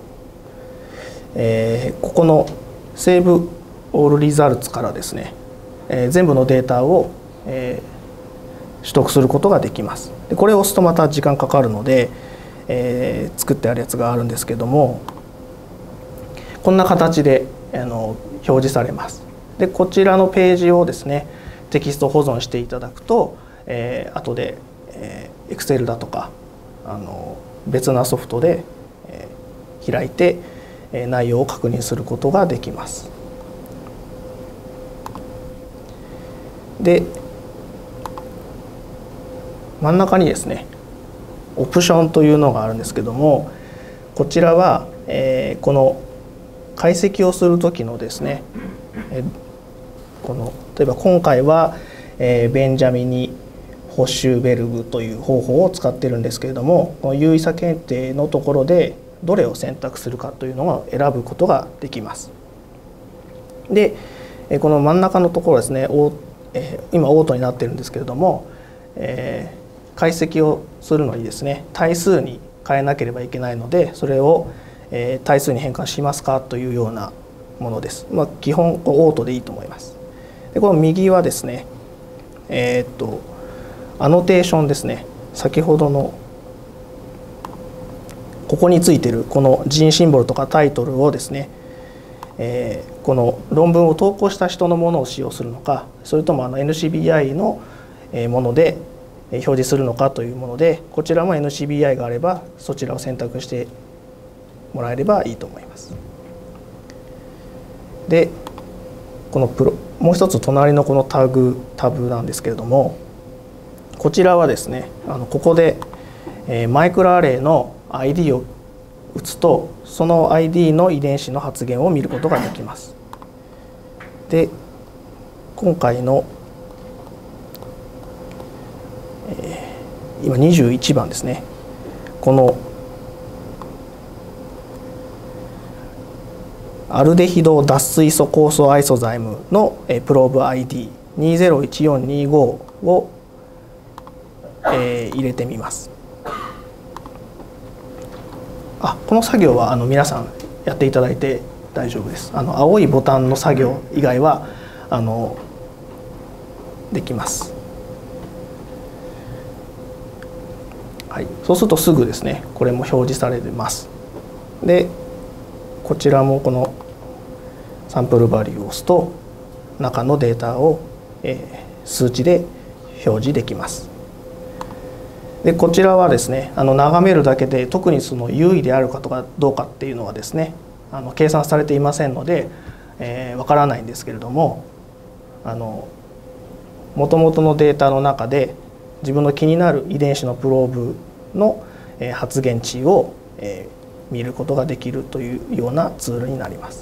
ここのセーブオールリザルツからですね、全部のデータを、取得することができます。でこれを押すとまた時間かかるので、作ってあるやつがあるんですけども、こんな形で表示されます。でこちらのページをですねテキスト保存していただくと、後で Excel だとか別なソフトで、開いて内容を確認することができます。で真ん中にですねオプションというのがあるんですけども、こちらは、この解析をする時のですね、例えば今回は、ベンジャミニ・ホッシュベルグという方法を使ってるんですけれども、この有意差検定のところでどれを選択するかというのを選ぶことができます。でこの真ん中のところですね、今オートになってるんですけれども、 解析をするのにですね、対数に変えなければいけないので、それを対数に変換しますかというようなものです。基本オートでいいと思います。でこの右はですね、アノテーションですね。先ほどのここについてるこの人シンボルとかタイトルをですね、この論文を投稿した人のものを使用するのか、それともNCBI のもので表示するのかというもので、こちらも NCBI があればそちらを選択してもらえればいいと思います。でこのもう一つ隣のこのタブなんですけれども、こちらはですね、ここでマイクロアレイの ID を打つと、その ID の遺伝子の発現を見ることができます。で今回の、今21番ですね、このアルデヒド脱水素酵素アイソザイムのプローブ ID201425 を入れてみます。この作業は皆さんやっていただいて大丈夫です。青いボタンの作業以外はできます。はい、そうするとすぐですね、これも表示されます。でこちらもこのサンプルバリューを押すと中のデータを数値で表示できます。でこちらはですね、眺めるだけで特にその有意であるかどうかっていうのはですね、計算されていませんのでわからないんですけれども、もともとのデータの中で自分の気になる遺伝子のプローブの発現値を見ることができるというようなツールになります。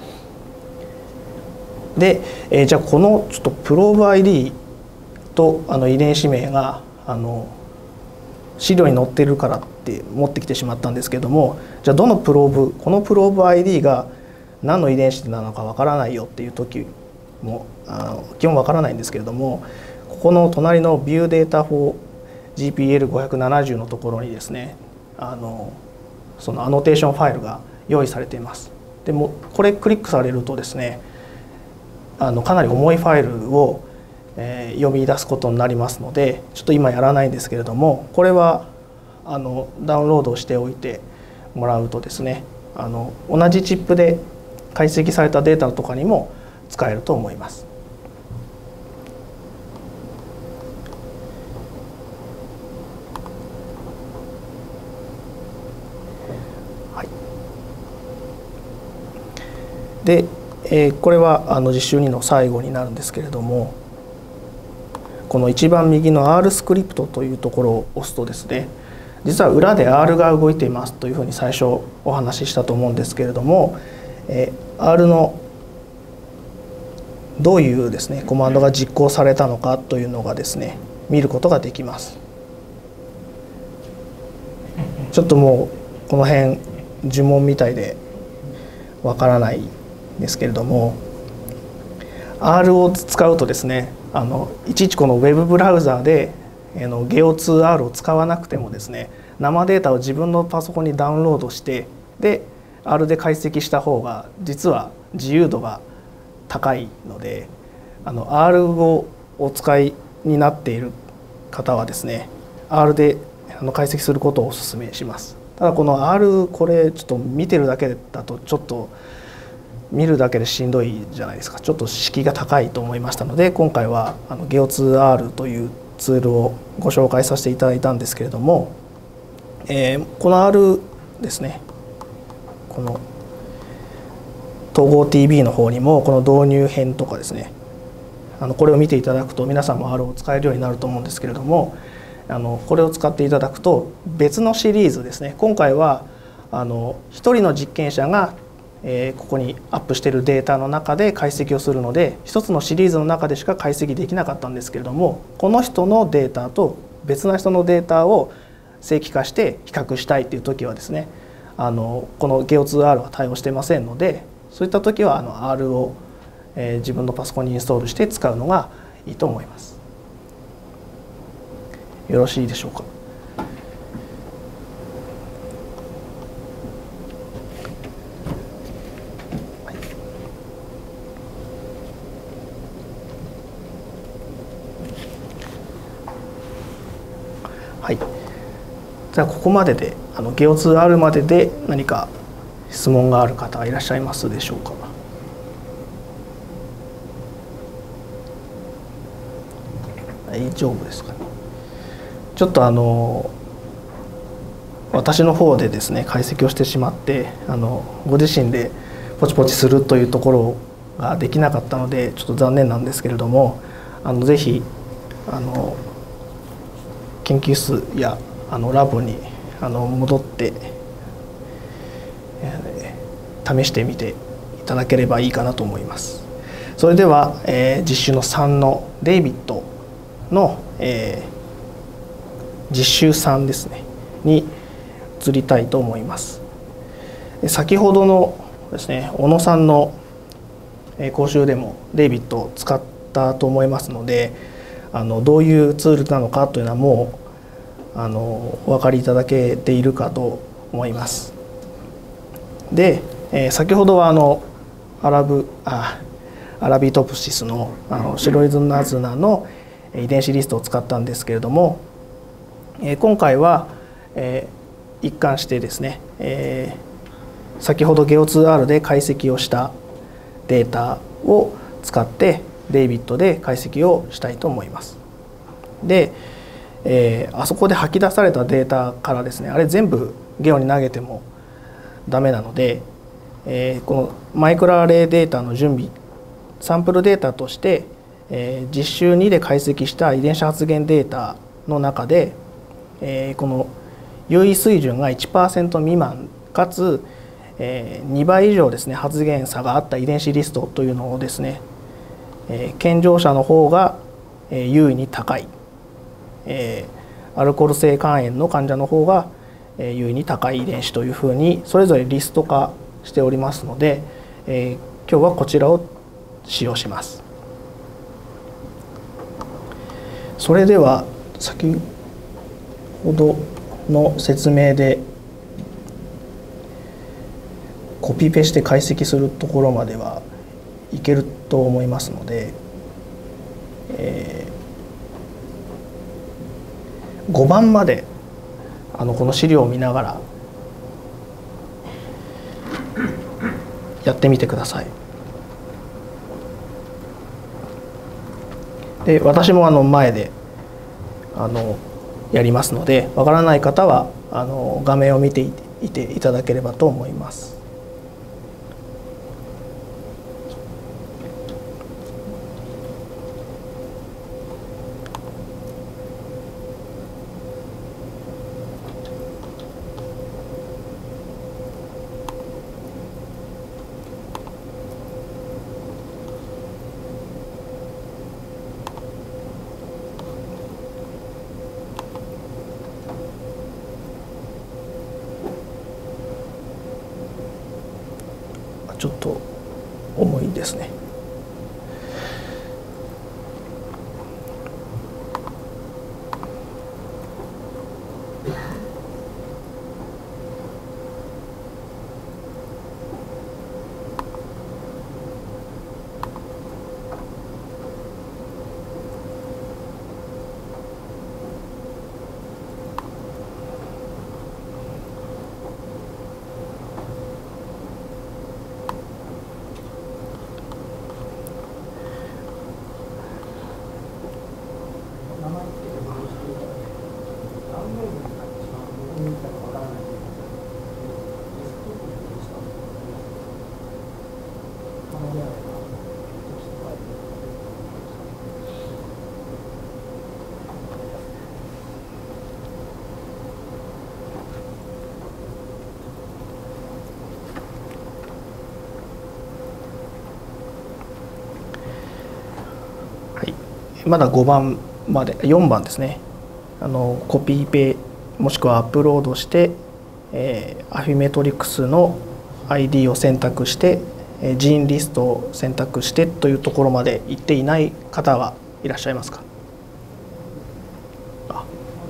で、じゃあこのちょっとプローブ ID と遺伝子名が資料に載ってるからって持ってきてしまったんですけども、じゃあこのプローブ ID が何の遺伝子なのかわからないよっていう時も基本わからないんですけれども、ここの隣の View Data for GPL570 のところにですね、そのアノテーションファイルが用意されています。でもこれクリックされるとですね、かなり重いファイルを読み出すことになりますので、ちょっと今やらないんですけれども、これはダウンロードしておいてもらうとですね、同じチップで解析されたデータとかにも使えると思います。はい、でこれは実習2の最後になるんですけれども、この一番右の R スクリプトというところを押すとですね、実は裏で R が動いていますというふうに最初お話ししたと思うんですけれども、R のどういうですねコマンドが実行されたのかというのがですね見ることができます。ちょっともうこの辺呪文みたいでわからないですけれども、 R を使うとですね、いちいちこのウェブブラウザーでGeo2R を使わなくてもですね、生データを自分のパソコンにダウンロードして、で R で解析した方が実は自由度が高いので、R をお使いになっている方はですね R で解析することをお勧めします。ただこの R、 これちょっと見てるだけだとちょっと見るだけでしんどいじゃないですか。ちょっと敷居が高いと思いましたので、今回はGeo2R というツールをご紹介させていただいたんですけれども、この R ですね、この統合 TV の方にもこの導入編とかですね、これを見ていただくと皆さんも R を使えるようになると思うんですけれども、これを使っていただくと別のシリーズですね、今回は一人の実験者がここにアップしているデータの中で解析をするので、一つのシリーズの中でしか解析できなかったんですけれども、この人のデータと別な人のデータを正規化して比較したいという時はですね、この Geo2R は対応してませんので、そういった時はR を自分のパソコンにインストールして使うのがいいと思います。 よろしいでしょうか。はい、じゃあここまででゲオ 2R までで何か質問がある方いらっしゃいますでしょうか。大丈夫ですかね。ちょっと私の方でですね解析をしてしまってご自身でポチポチするというところができなかったのでちょっと残念なんですけれどもぜひ研究室やラボに戻って試してみていただければいいかなと思います。それでは、実習の3のデイビッドの、実習3ですねに移りたいと思います。先ほどのですね小野さんの講習でもデイビッドを使ったと思いますのでどういうツールなのかというのはもうお分かりいただけているかと思います。で、先ほどはアラビトプシスのシロイズナズナの遺伝子リストを使ったんですけれども今回は一貫してですね先ほどゲオ 2R で解析をしたデータを使ってデイビッドで解析をしたいと思います。で、あそこで吐き出されたデータからですねあれ全部ゲオに投げてもダメなので、このマイクロアレイデータの準備サンプルデータとして、実習2で解析した遺伝子発現データの中で、この有意水準が 1% 未満かつ、2倍以上ですね発現差があった遺伝子リストというのをですね、健常者の方が優位に高い、アルコール性肝炎の患者の方が優位に高い遺伝子というふうにそれぞれリスト化しておりますので、今日はこちらを使用します。それでは先ほどの説明でコピペして解析するところまではいけると思いますので、5番までこの資料を見ながらやってみてください。で私も前でやりますのでわからない方は画面を見ていていただければと思います。ちょっと重いですね。まだ5番まで4番ですねコピペもしくはアップロードして、アフィメトリクスの ID を選択してジーンリストを選択してというところまで行っていない方はいらっしゃいますか。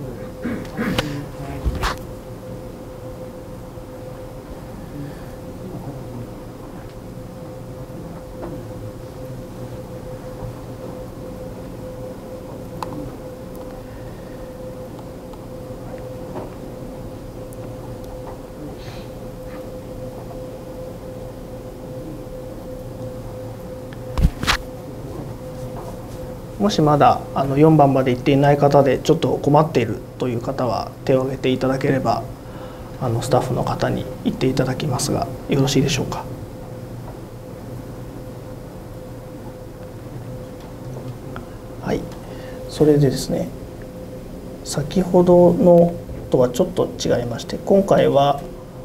もしまだ4番まで行っていない方でちょっと困っているという方は手を挙げていただければスタッフの方に言っていただきますが、よろしいでしょうか。はい、それでですね、先ほどのとはちょっと違いまして、今回は、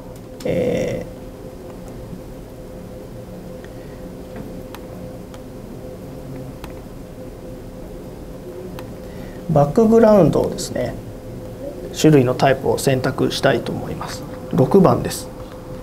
バックグラウンドをですね、種類のタイプを選択したいと思います。6番です。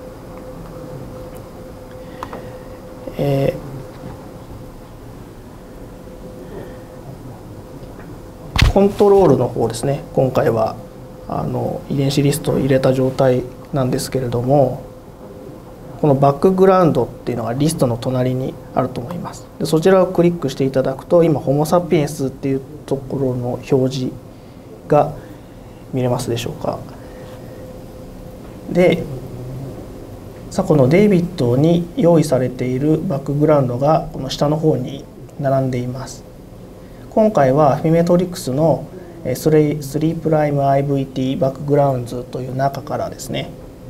コントロールの方ですね、今回は遺伝子リストを入れた状態なんですけれども、このバックグラウンドっていうのがリストの隣にあると思います。でそちらをクリックしていただくと、今ホモ・サピエンスっていうところの表示が見れますでしょうか。でさあ、このデイビッドに用意されているバックグラウンドがこの下の方に並んでいます。今回はフィメトリクスの 3'IVT バックグラウンズという中からですね、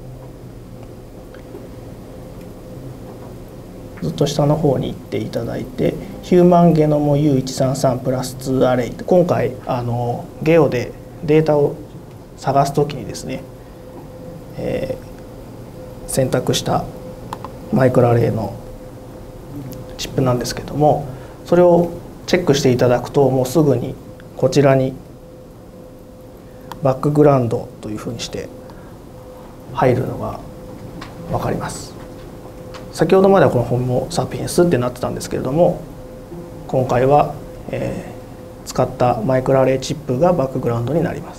ずっと下の方に行っていただいて、ヒューマンゲノム U133 プラス2アレイ、今回ゲオでデータを探すときにですね、選択したマイクロアレイのチップなんですけども、それをチェックしていただくと、もうすぐにこちらにバックグラウンドというふうにして入るのが分かります。先ほどまではこのホモ・サピエンスってなってたんですけれども、今回は、使ったマイクロアレイチップがバックグラウンドになります。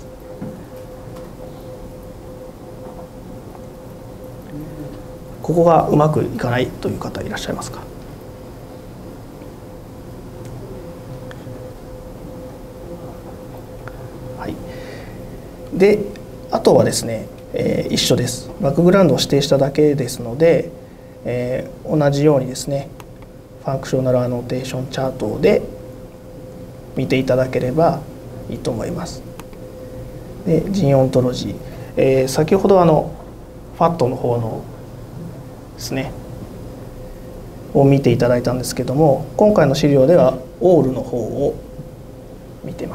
ここがうまくいかないという方いらっしゃいますか。はい、であとはですね、一緒です。バックグラウンドを指定しただけですので、同じようにですね、ファンクショナルアノテーションチャートで見ていただければいいと思います。でジンオントロジー、先ほどFAT の方のですねを見ていただいたんですけども、今回の資料ではオールの方を見ています。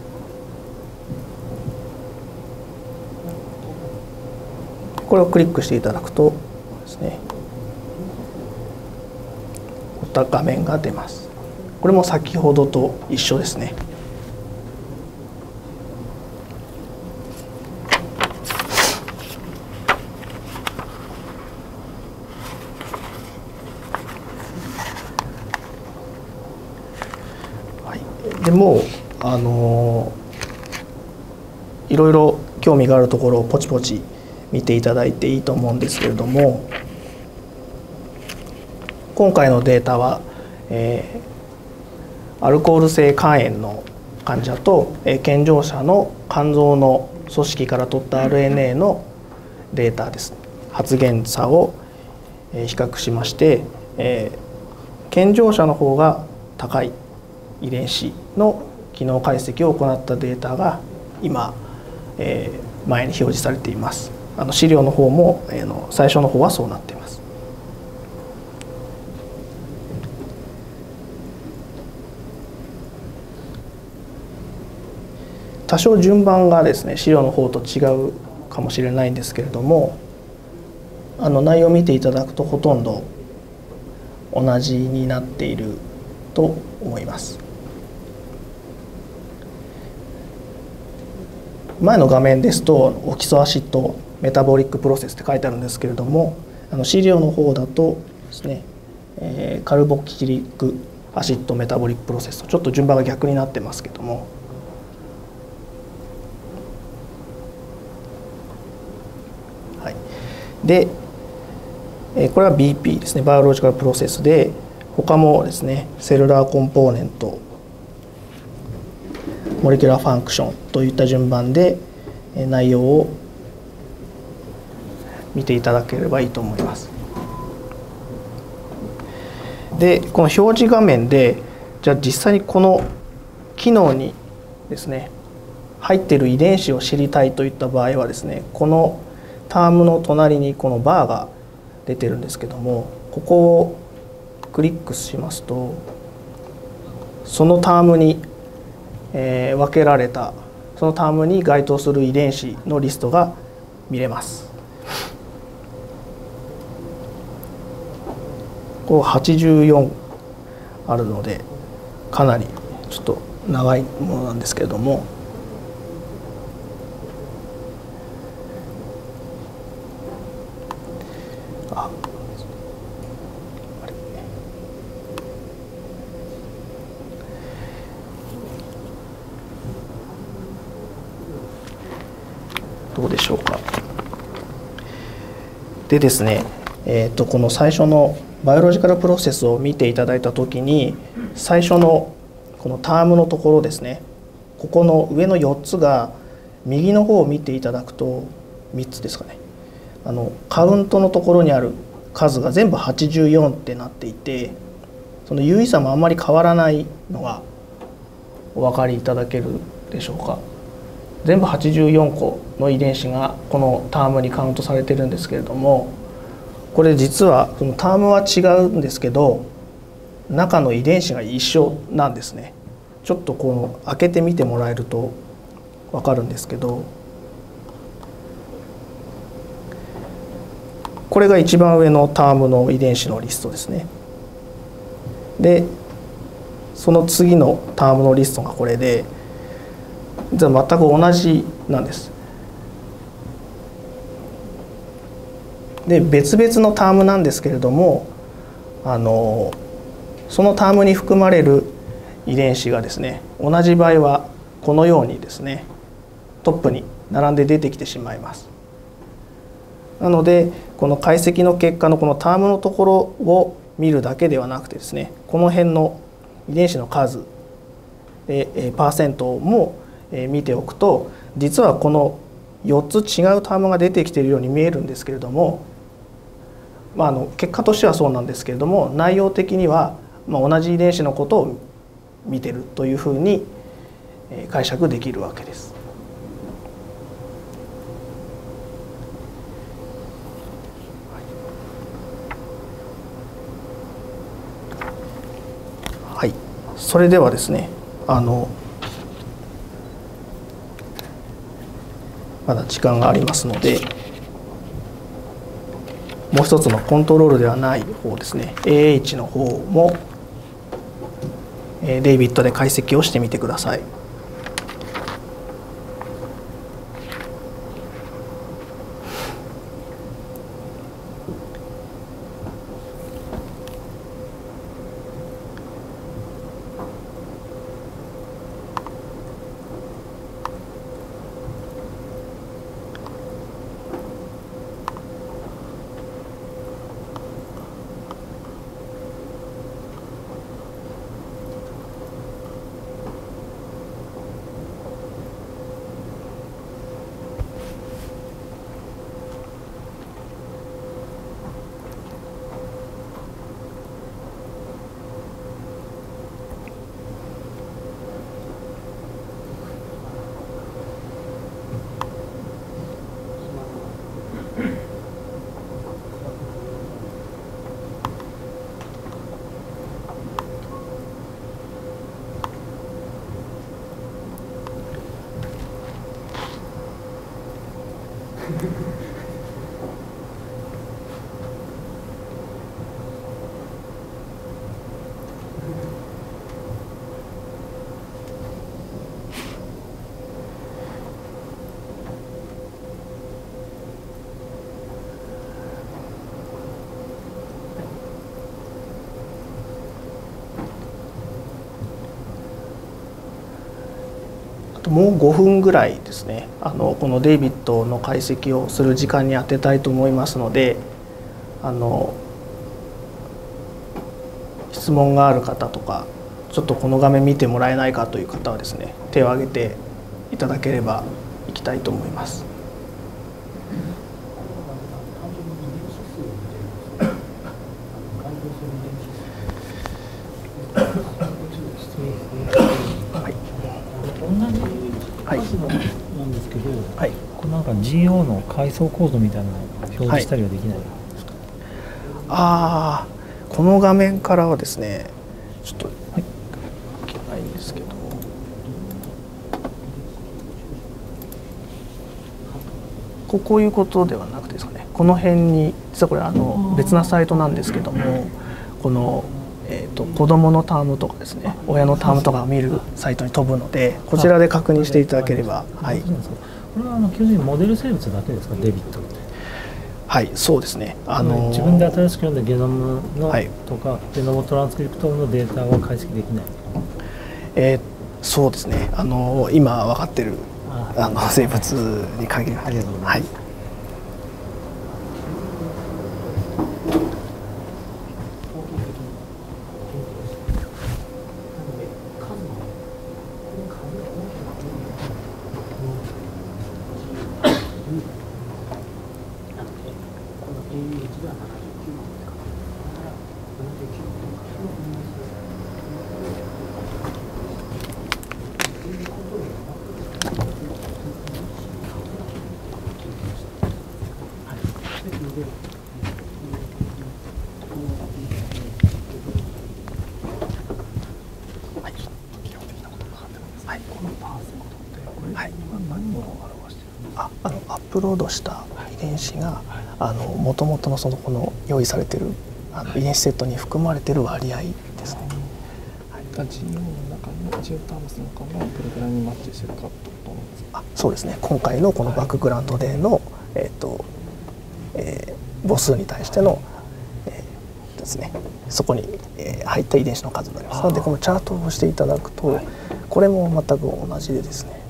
これをクリックしていただくとですね、こういった画面が出ます。これも先ほどと一緒ですね。はい、でもういろいろ興味があるところをポチポチ見ていただいていいと思うんですけれども、今回のデータは、アルコール性肝炎の患者と、健常者の肝臓の組織から取った RNA のデータです。発現差を比較しまして、健常者の方が高い遺伝子の機能解析を行ったデータが今、前に表示されています。資料の方も、最初の方はそうなっています。多少順番がですね、資料の方と違うかもしれないんですけれども、内容を見ていただくとほとんど同じになっていると思います。前の画面ですとオキソアシッドメタボリックプロセスって書いてあるんですけれども、資料の方だとですね、カルボキシリックアシッドメタボリックプロセスとちょっと順番が逆になってますけども、はい、でこれは BP ですね、バイオロジカルプロセスで、他もですね、セルラーコンポーネント、モレキュラーファンクションといった順番で内容を見ていただければいいと思います。でこの表示画面で、じじゃあ実際にこの機能にですね入っている遺伝子を知りたいといった場合はですね、このタームの隣にこのバーが出てるんですけども、ここをクリックしますと、そのタームに分けられた、そのタームに該当する遺伝子のリストが見れます。こう84あるのでかなりちょっと長いものなんですけれども、どうでしょうか。でですね、この最初のバイオロジカルプロセスを見ていただいたときに、最初のこのタームのところですね、ここの上の4つが右の方を見ていただくと3つですかね、カウントのところにある数が全部84ってなっていて、その有意差もあんまり変わらないのがお分かりいただけるでしょうか。全部84個の遺伝子がこのタームにカウントされてるんですけれども、これ実はそのタームは違うんですけど、中の遺伝子が一緒なんですね。ちょっとこの開けてみてもらえると分かるんですけど、これが一番上のタームの遺伝子のリストですね。でその次のタームのリストがこれで、実は全く同じなんです。で別々のタームなんですけれども、そのタームに含まれる遺伝子がですね、同じ場合はこのようにですねトップに並んで出てきてしまいます。なのでこの解析の結果のこのタームのところを見るだけではなくてですね、この辺の遺伝子の数パーセントも見ておくと、実はこの4つ違うタームが出てきているように見えるんですけれども、結果としてはそうなんですけれども、内容的には同じ遺伝子のことを見てるというふうに解釈できるわけです。はい、それではですね、まだ時間がありますので、もう一つのコントロールではない方ですね、 AH の方もデイビッドで解析をしてみてください。もう5分ぐらいですね、このデイビッドの解析をする時間に当てたいと思いますので、質問がある方とか、ちょっとこの画面見てもらえないかという方はですね、手を挙げていただければいきたいと思います。 話なんですけど、 はい、 これなんか GO の階層構造みたいなのを表示したりはできないんですか？ ああ、この画面からはですね、ちょっと、はい、いけないんですけど、こういうことではなくてですかね、この辺に実はこれ別なサイトなんですけども、この子どものタームとかですね、親のタームとかを見るサイトに飛ぶので、こちらで確認していただければ。はい、 これは基本的にモデル生物だけですか、デビットって。 はい、そうですね。 自分で新しく読んだゲノムの、 はい、 とかゲノムトランスクリプトのデータは解析できない。 そうですね。今分かってる生物に限ります。ありがとうございます。はい。アップロードした遺伝子がもともとのこの用意されている遺伝子セットに含まれている割合ですね。 GO の中のジオタームスの中のどれぐらいにマッチしてるかってことなんですか？ そうですね。今回のこのバックグラウンドでの、母数に対しての、ですね、そこに、入った遺伝子の数になります。なのでこのチャートを押していただくと、これも全く同じでですね、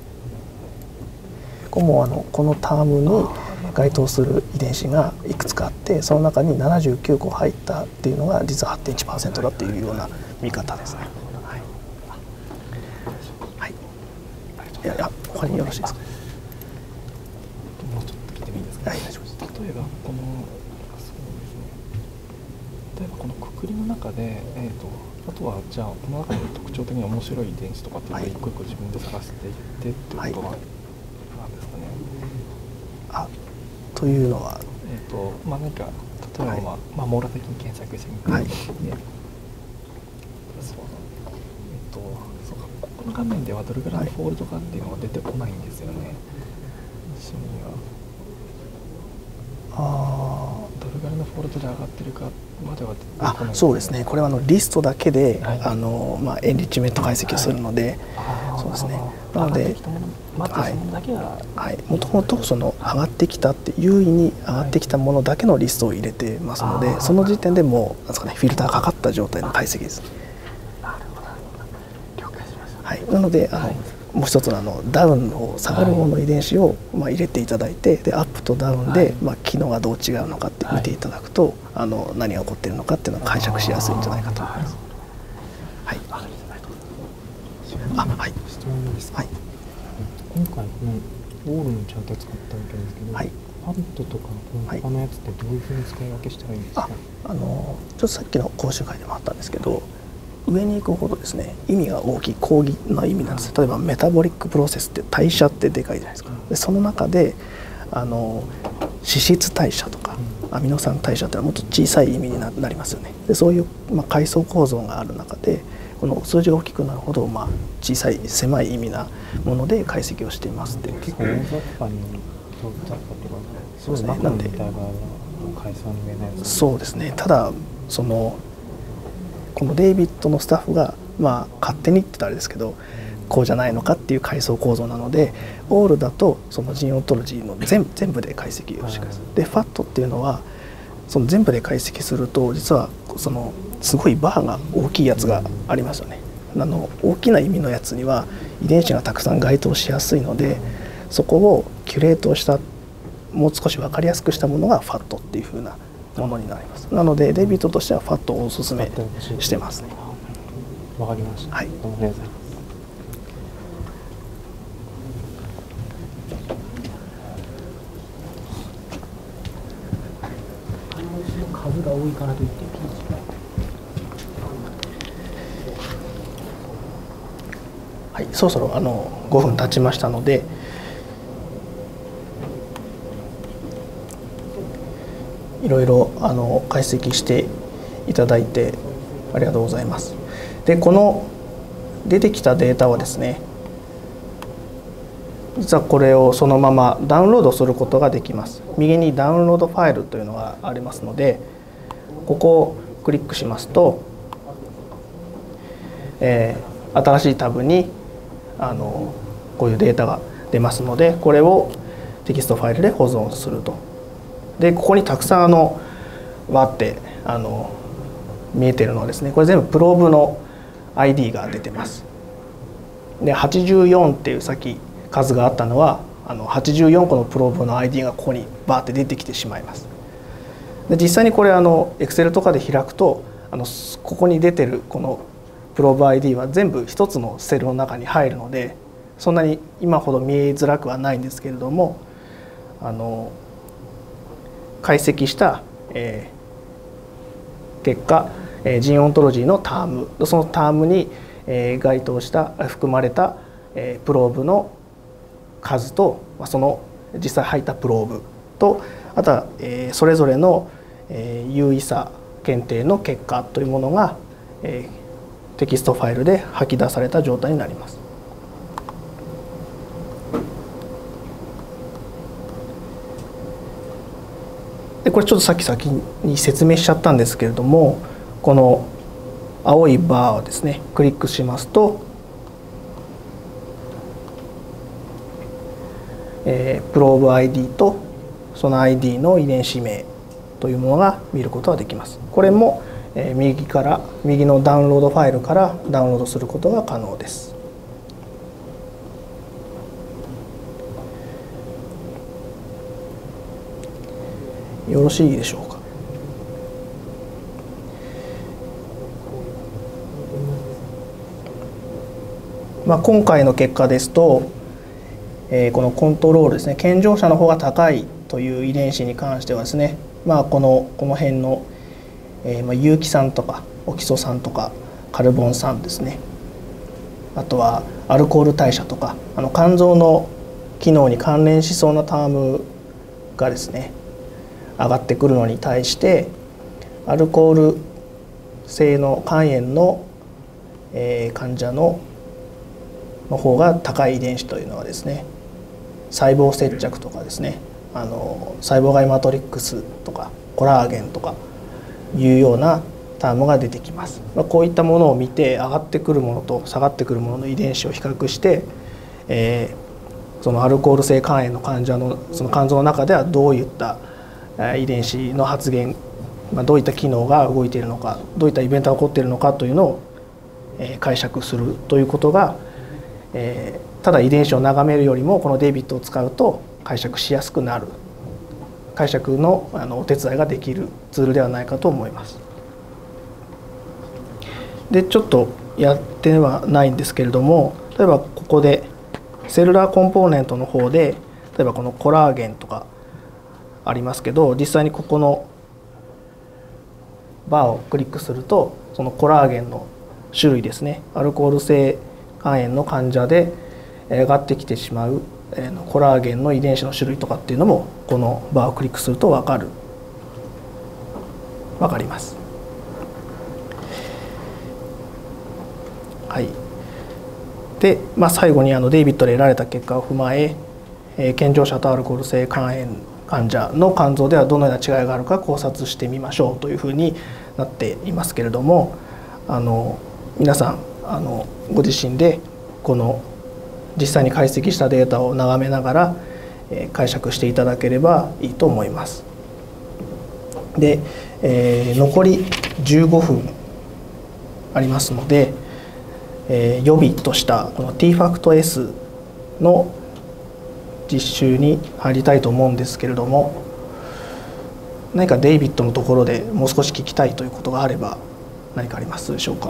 このタームに該当する遺伝子がいくつかあって、その中に79個入ったっていうのが実は 8.1% だっていうような見方ですね。はい、はい、いや他によろしいですか？ もうちょっと聞いてもいいですか？ はい、大丈夫です。 例えばこのくくりの中で、あとはじゃあこの中で特徴的に面白い遺伝子とかっていうのを一個一個自分で探していってっていうことは、なんですかね。 というのは、 何か例えば、網羅的に検索してみて、そうか、ここの画面ではどれぐらいのフォールドかっていうのは出てこないんですよね。どれぐらいのフォルトで上がってるかまでは出てこない。 そうですね。これはリストだけで、エンリッチメント解析をするので、そうですね。なので、もともと上がってきたって優位に上がってきたものだけのリストを入れてますので、その時点でもうなんですかね、フィルターかかった状態の解析です。はい。なのでもう一つのダウンの下がる方の遺伝子を入れていただいて、でアップとダウンで機能がどう違うのかって見ていただくと、何が起こっているのかっていうのを解釈しやすいんじゃないかと思います。はい。はい。 質問いいですか？はい。今回このオールのチャートを使ったわけですけど、はい、パッドとか他のやつってどういうふうに使い分けしたらいいんですか？ちょっとさっきの講習会でもあったんですけど、上に行くほどですね、意味が大きい広義な意味なんです。例えばメタボリックプロセスって代謝ってでかいじゃないですか。でその中で脂質代謝とかアミノ酸代謝ってのはもっと小さい意味になりますよね。でそういう、階層構造がある中で、この数字が大きくなるほど、小さい狭い意味なもので解析をしていますって。 結構大雑把に表記だったとか、そうですね。なんでそうですね。ただこのデイビッドのスタッフが勝手にって言ったらあれですけど、こうじゃないのかっていう階層構造なので、オールだとそのジンオントロジーの全部で解析をしてください。でファットっていうのはその全部で解析すると、実はすごいバーが大きいやつがありますよね。大きな意味のやつには遺伝子がたくさん該当しやすいので、そこをキュレートしたもう少し分かりやすくしたものがファットっていう風なものになります。なのでデイビッドとしてはファットをおすすめしてますね。 わかりました。はい。どうもありがとうございます。数が多いからといってピーチが。 はい、 そろそろ5分経ちましたので、いろいろ解析していただいてありがとうございます。でこの出てきたデータはですね、実はこれをそのままダウンロードすることができます。右にダウンロードファイルというのがありますので、ここをクリックしますと、新しいタブにこういうデータが出ますので、これをテキストファイルで保存すると。でここにたくさんわって見えているのはですね、これ全部プローブの ID が出てます。で84っていうさっき数があったのは84個のプローブの ID がここにバーって出てきてしまいます。で実際にこれExcel とかで開くとここに出てるこのプローブ ID は全部一つのセルの中に入るので、そんなに今ほど見えづらくはないんですけれども、解析した、結果ジーンオントロジーのターム、そのタームに該当した含まれたプローブの数と、その実際入ったプローブと、あとはそれぞれの有意差検定の結果というものがテキストファイルで吐き出された状態になります。でこれちょっと先に説明しちゃったんですけれども、この青いバーをですねクリックしますと、プローブ ID とその ID の遺伝子名というものが見ることができます。これも右のダウンロードファイルからダウンロードすることが可能です。よろしいでしょうか。今回の結果ですと、このコントロールですね、健常者の方が高いという遺伝子に関してはですね、この辺の有機酸とかオキソ酸とかカルボン酸ですね、あとはアルコール代謝とか肝臓の機能に関連しそうなタームがですね上がってくるのに対して、アルコール性の肝炎の患者の方が高い遺伝子というのはですね、細胞接着とかですね、細胞外マトリックスとかコラーゲンとかいうようなタームが出てきます。こういったものを見て、上がってくるものと下がってくるものの遺伝子を比較して、そのアルコール性肝炎の患者のその肝臓の中ではどういった遺伝子の発現、どういった機能が動いているのか、どういったイベントが起こっているのかというのを解釈するということが、ただ遺伝子を眺めるよりもこのデイビッドを使うと解釈しやすくなる、解釈のお手伝いができるツールではないかと思います。でちょっとやってはないんですけれども、例えばここでセルラーコンポーネントの方で、例えばこのコラーゲンとかありますけど、実際にここのバーをクリックすると、そのコラーゲンの種類ですね、アルコール性肝炎の患者で上がってきてしまうコラーゲンの遺伝子の種類とかっていうのも、このバーをクリックすると分かります。はい。で、最後にデイビッドで得られた結果を踏まえ、健常者とアルコール性肝炎患者の肝臓ではどのような違いがあるか考察してみましょうというふうになっていますけれども、皆さんご自身でこの実際に解析したデータを眺めながら解釈していただければいいと思います。で、残り15分ありますので、予備としたこの T-FACT-S の実習に入りたいと思うんですけれども、何かデイビッドのところでもう少し聞きたいということがあれば何かありますでしょうか。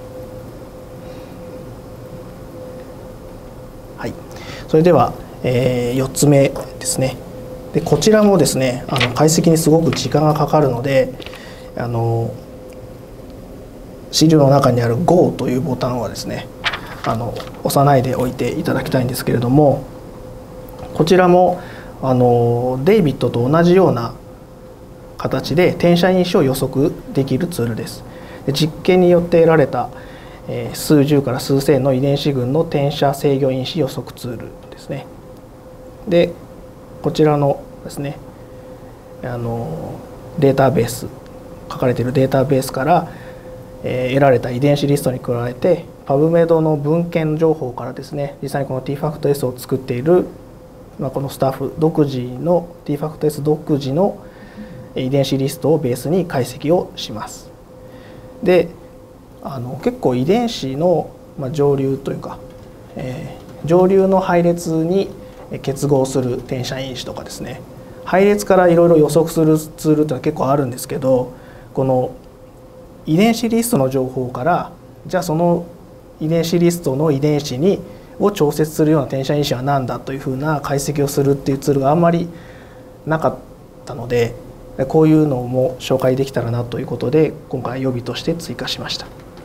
はい、それでは、4つ目ですね。でこちらもですね解析にすごく時間がかかるので、資料の中にある Go というボタンはですね押さないでおいていただきたいんですけれども、こちらもデイビッドと同じような形で転写因子を予測できるツールです。実験によって得られた数十から数千の遺伝子群の転写制御因子予測ツールですね。でこちらのですねデータベース、書かれているデータベースから得られた遺伝子リストに加えて PubMed の文献情報からですね、実際にこの tFactS を作っている、このスタッフ独自の tFactS 独自の遺伝子リストをベースに解析をします。で結構遺伝子の上流というか、上流の配列に結合する転写因子とかですね、配列からいろいろ予測するツールってのは結構あるんですけど、この遺伝子リストの情報からじゃあその遺伝子リストの遺伝子を調節するような転写因子は何だというふうな解析をするっていうツールがあんまりなかったので、こういうのも紹介できたらなということで今回予備として追加しました。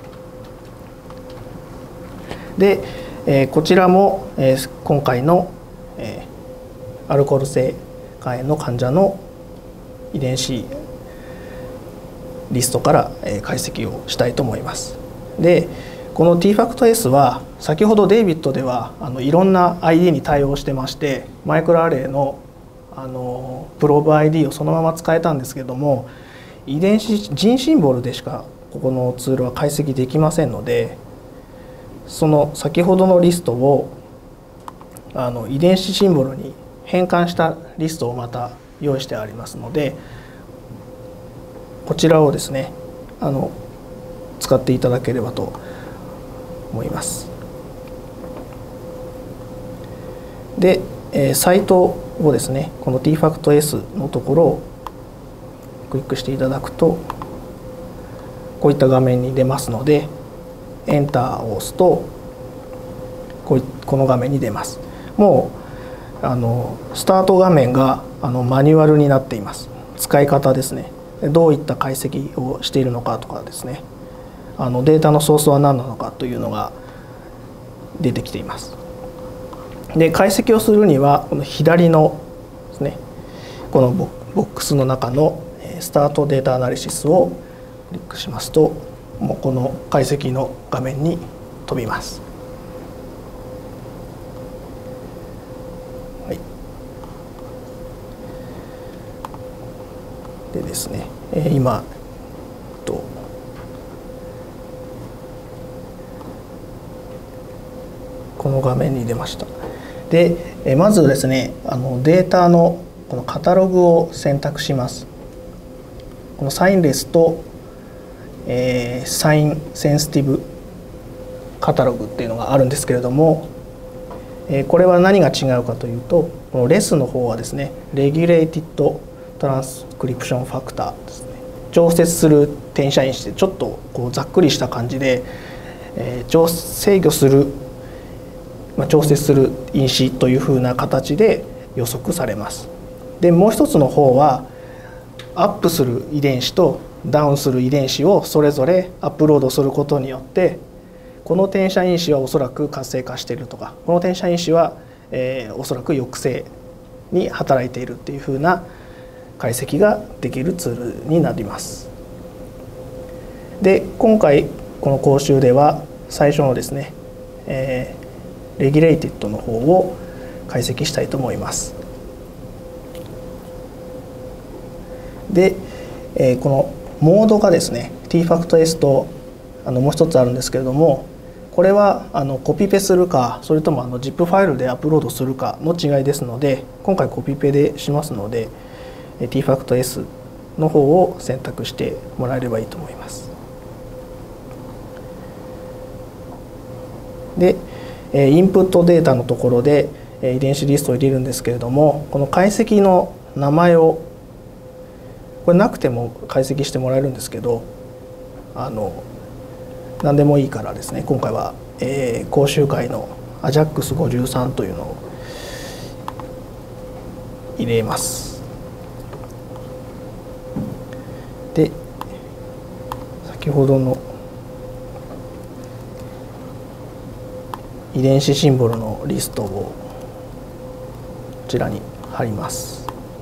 で、こちらも、今回の、アルコール性肝炎の患者の遺伝子リストから、解析をしたいと思います。でこの tFactS は先ほどデイビッドではいろんな ID に対応してまして、マイクロアレイのプローブ ID をそのまま使えたんですけども、遺伝子ジンシンボルでしかここのツールは解析できませんので、その先ほどのリストを遺伝子シンボルに変換したリストをまた用意してありますので、こちらをですね使っていただければと思います。で、サイトをですねこの tFactS のところをクリックしていただくとこういった画面に出ますので、エンターを押すとこの画面に出ます。もうスタート画面がマニュアルになっています。使い方ですね、どういった解析をしているのかとかですね、データのソースは何なのかというのが出てきています。で解析をするにはこの左のですねこのボックスの中のスタートデータアナリシスをクリックしますと、もうこの解析の画面に飛びます。はい、でですね、今この画面に出ました。でまずですねデータのこのカタログを選択します。このサインレスとサインセンシティブカタログっていうのがあるんですけれども、これは何が違うかというと、このレスの方はですねレギュレイティッドトランスクリプションファクターですね、調節する転写因子でちょっとこうざっくりした感じで、制御する、調節する因子というふうな形で予測されます。でもう一つの方はアップする遺伝子とダウンする遺伝子をそれぞれアップロードすることによって、この転写因子はおそらく活性化しているとか、この転写因子は、おそらく抑制に働いているっていうふうな解析ができるツールになります。で今回この講習では最初のですね、レギュレイティッドの方を解析したいと思います。で、このモードがですね tFactS ともう一つあるんですけれども、これはコピペするかそれともZIP ファイルでアップロードするかの違いですので、今回コピペでしますので tFactS の方を選択してもらえればいいと思います。でインプットデータのところで遺伝子リストを入れるんですけれども、この解析の名前をこれなくても解析してもらえるんですけど、何でもいいからですね、今回は、講習会の AJAX53 というのを入れます。で先ほどの遺伝子シンボルのリストをこちらに貼ります。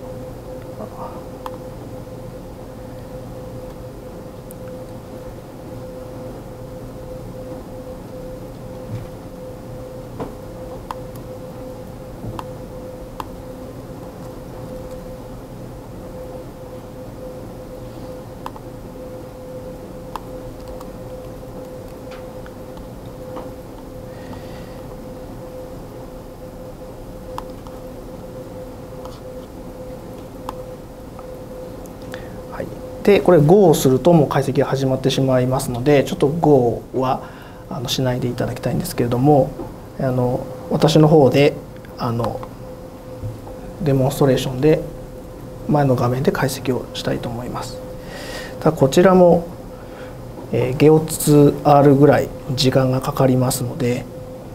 でこれ Go をするともう解析が始まってしまいますので、ちょっと Go はしないでいただきたいんですけれども、私の方でデモンストレーションで前の画面で解析をしたいと思います。ただこちらもゲオ 2R ぐらい時間がかかりますので、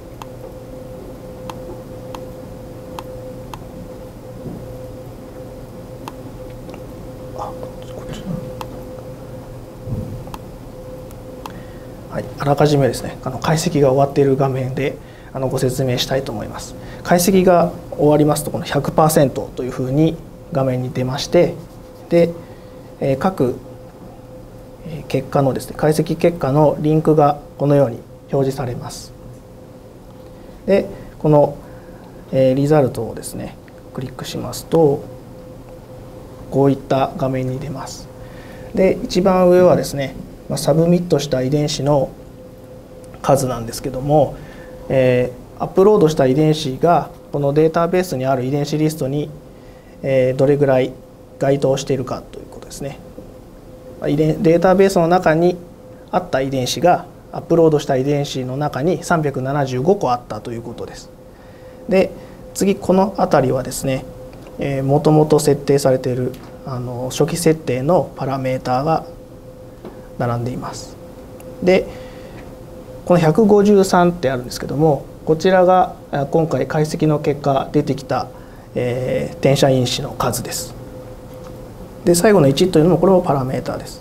あらかじめですね、解析が終わっている画面でご説明したいと思います。解析が終わりますと、この 100% というふうに画面に出まして、で各結果のですね、解析結果のリンクがこのように表示されます。でこのリザルトをですねクリックしますと、こういった画面に出ます。で一番上はですね、サブミットした遺伝子の数なんですけども、アップロードした遺伝子がこのデータベースにある遺伝子リストにどれぐらい該当しているかということですね。データベースの中にあった遺伝子がアップロードした遺伝子の中に375個あったということです。で次この辺りはですね、もともと設定されている初期設定のパラメータが並んでいます。でこの153ってあるんですけども、こちらが今回解析の結果出てきた、転写因子の数です。で最後の1というのもこれもパラメータです。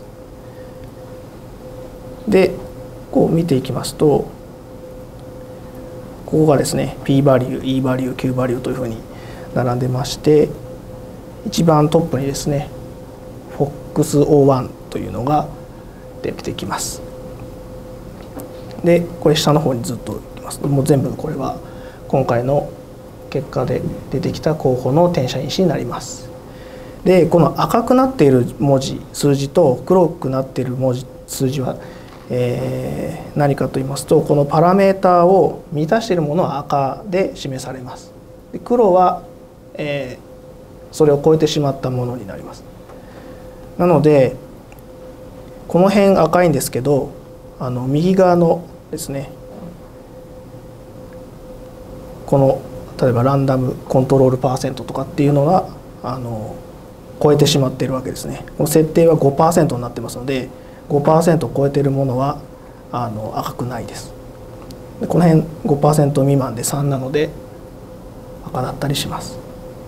でこう見ていきますと、ここがですね P バリュー、E バリュー、Q バリューというふうに並んでまして、一番トップにですね FOXO1 というのが出てきます。でこれ下の方にずっといきますと、もう全部これは今回の結果で出てきた候補の転写因子になります。でこの赤くなっている文字数字と黒くなっている文字数字は、何かと言いますと、このパラメータを満たしているものは赤で示されます。で黒は、それを超えてしまったものになります。なのでこの辺赤いんですけど、右側のですね、この例えばランダムコントロールパーセントとかっていうのが超えてしまっているわけですね。この設定は 5% になってますので、 5% を超えているものは赤くないです。でこの辺 5% 未満で3なので赤だったりします。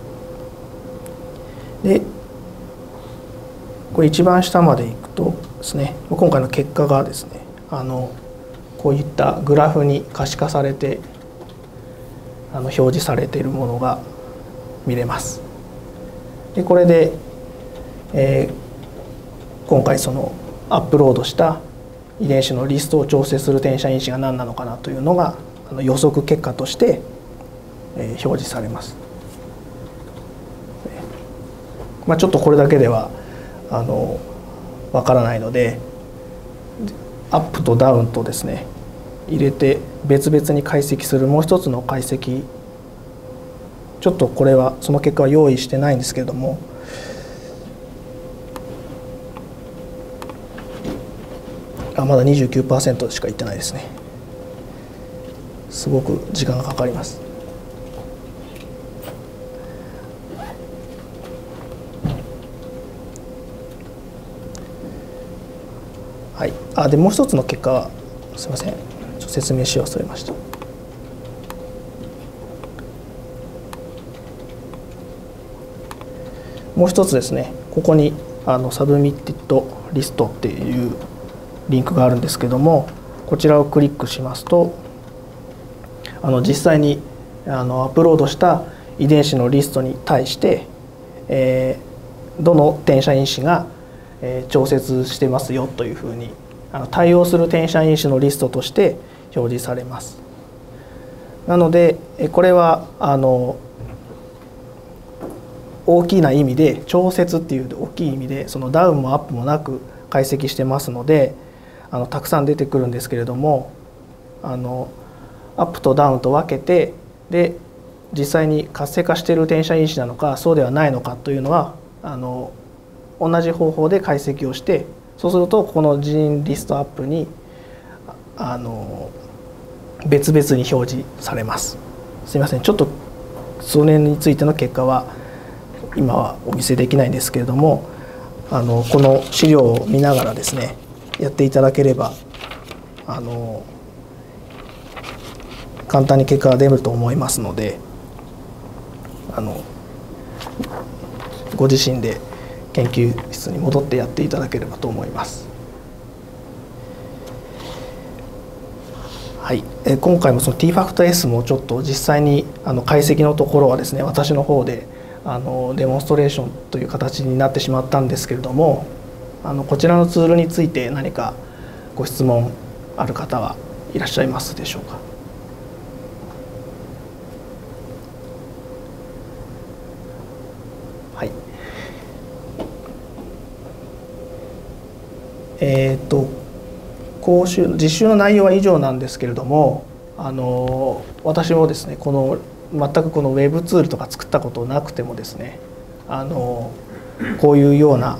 でこれ一番下までいくとですね、今回の結果がですね、こういったグラフに可視化されて表示されているものが見れます。でこれで、今回そのアップロードした遺伝子のリストを調整する転写因子が何なのかなというのが予測結果として、表示されます。ちょっとこれだけではわからないので、アップとダウンとですね入れて別々に解析するもう一つの解析、ちょっとこれはその結果は用意してないんですけれども、まだ 29% しかいってないですね。すごく時間がかかります。はい、でもう一つの結果はすみません、ちょっと説明し忘れました。もう一つですね、ここにサブミッティッドリストっていうリンクがあるんですけども、こちらをクリックしますと実際にアップロードした遺伝子のリストに対して、どの転写因子が調節してますよというふうに対応する転写因子のリストとして表示されます。なのでこれは大きな意味で調節っていう大きい意味でそのダウンもアップもなく解析してますのでたくさん出てくるんですけれどもアップとダウンと分けてで実際に活性化している転写因子なのかそうではないのかというのは同じ方法で解析をしてそうするとこのジーンリストアップに別々に表示されます。すいません、ちょっとそれについての結果は今はお見せできないんですけれどもこの資料を見ながらですねやっていただければ簡単に結果が出ると思いますのでご自身で研究室に戻ってやっていただければと思います。はい、今回もその T-FACT-S もちょっと実際に解析のところはですね私の方でデモンストレーションという形になってしまったんですけれどもこちらのツールについて何かご質問ある方はいらっしゃいますでしょうか。はい。実習の内容は以上なんですけれども私もですね全くこのウェブツールとか作ったことなくてもですねこういうような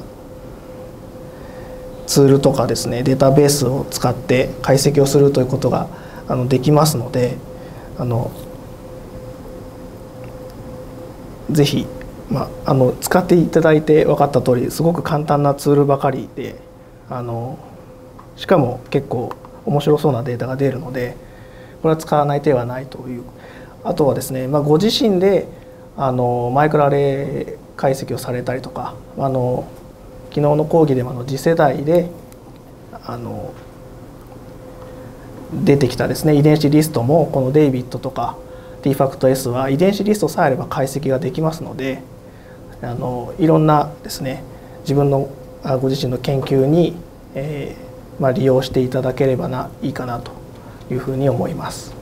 ツールとかですねデータベースを使って解析をするということができますのでぜひ、使っていただいて分かった通りすごく簡単なツールばかりでしかも結構面白そうなデータが出るのでこれは使わない手はないという。あとはですね、ご自身でマイクロアレイ解析をされたりとか昨日の講義でも次世代で出てきたですね遺伝子リストもこのデイビッドとか T-FACT-S は遺伝子リストさえあれば解析ができますのでいろんなですね自分のご自身の研究に利用していただければいいかなというふうに思います。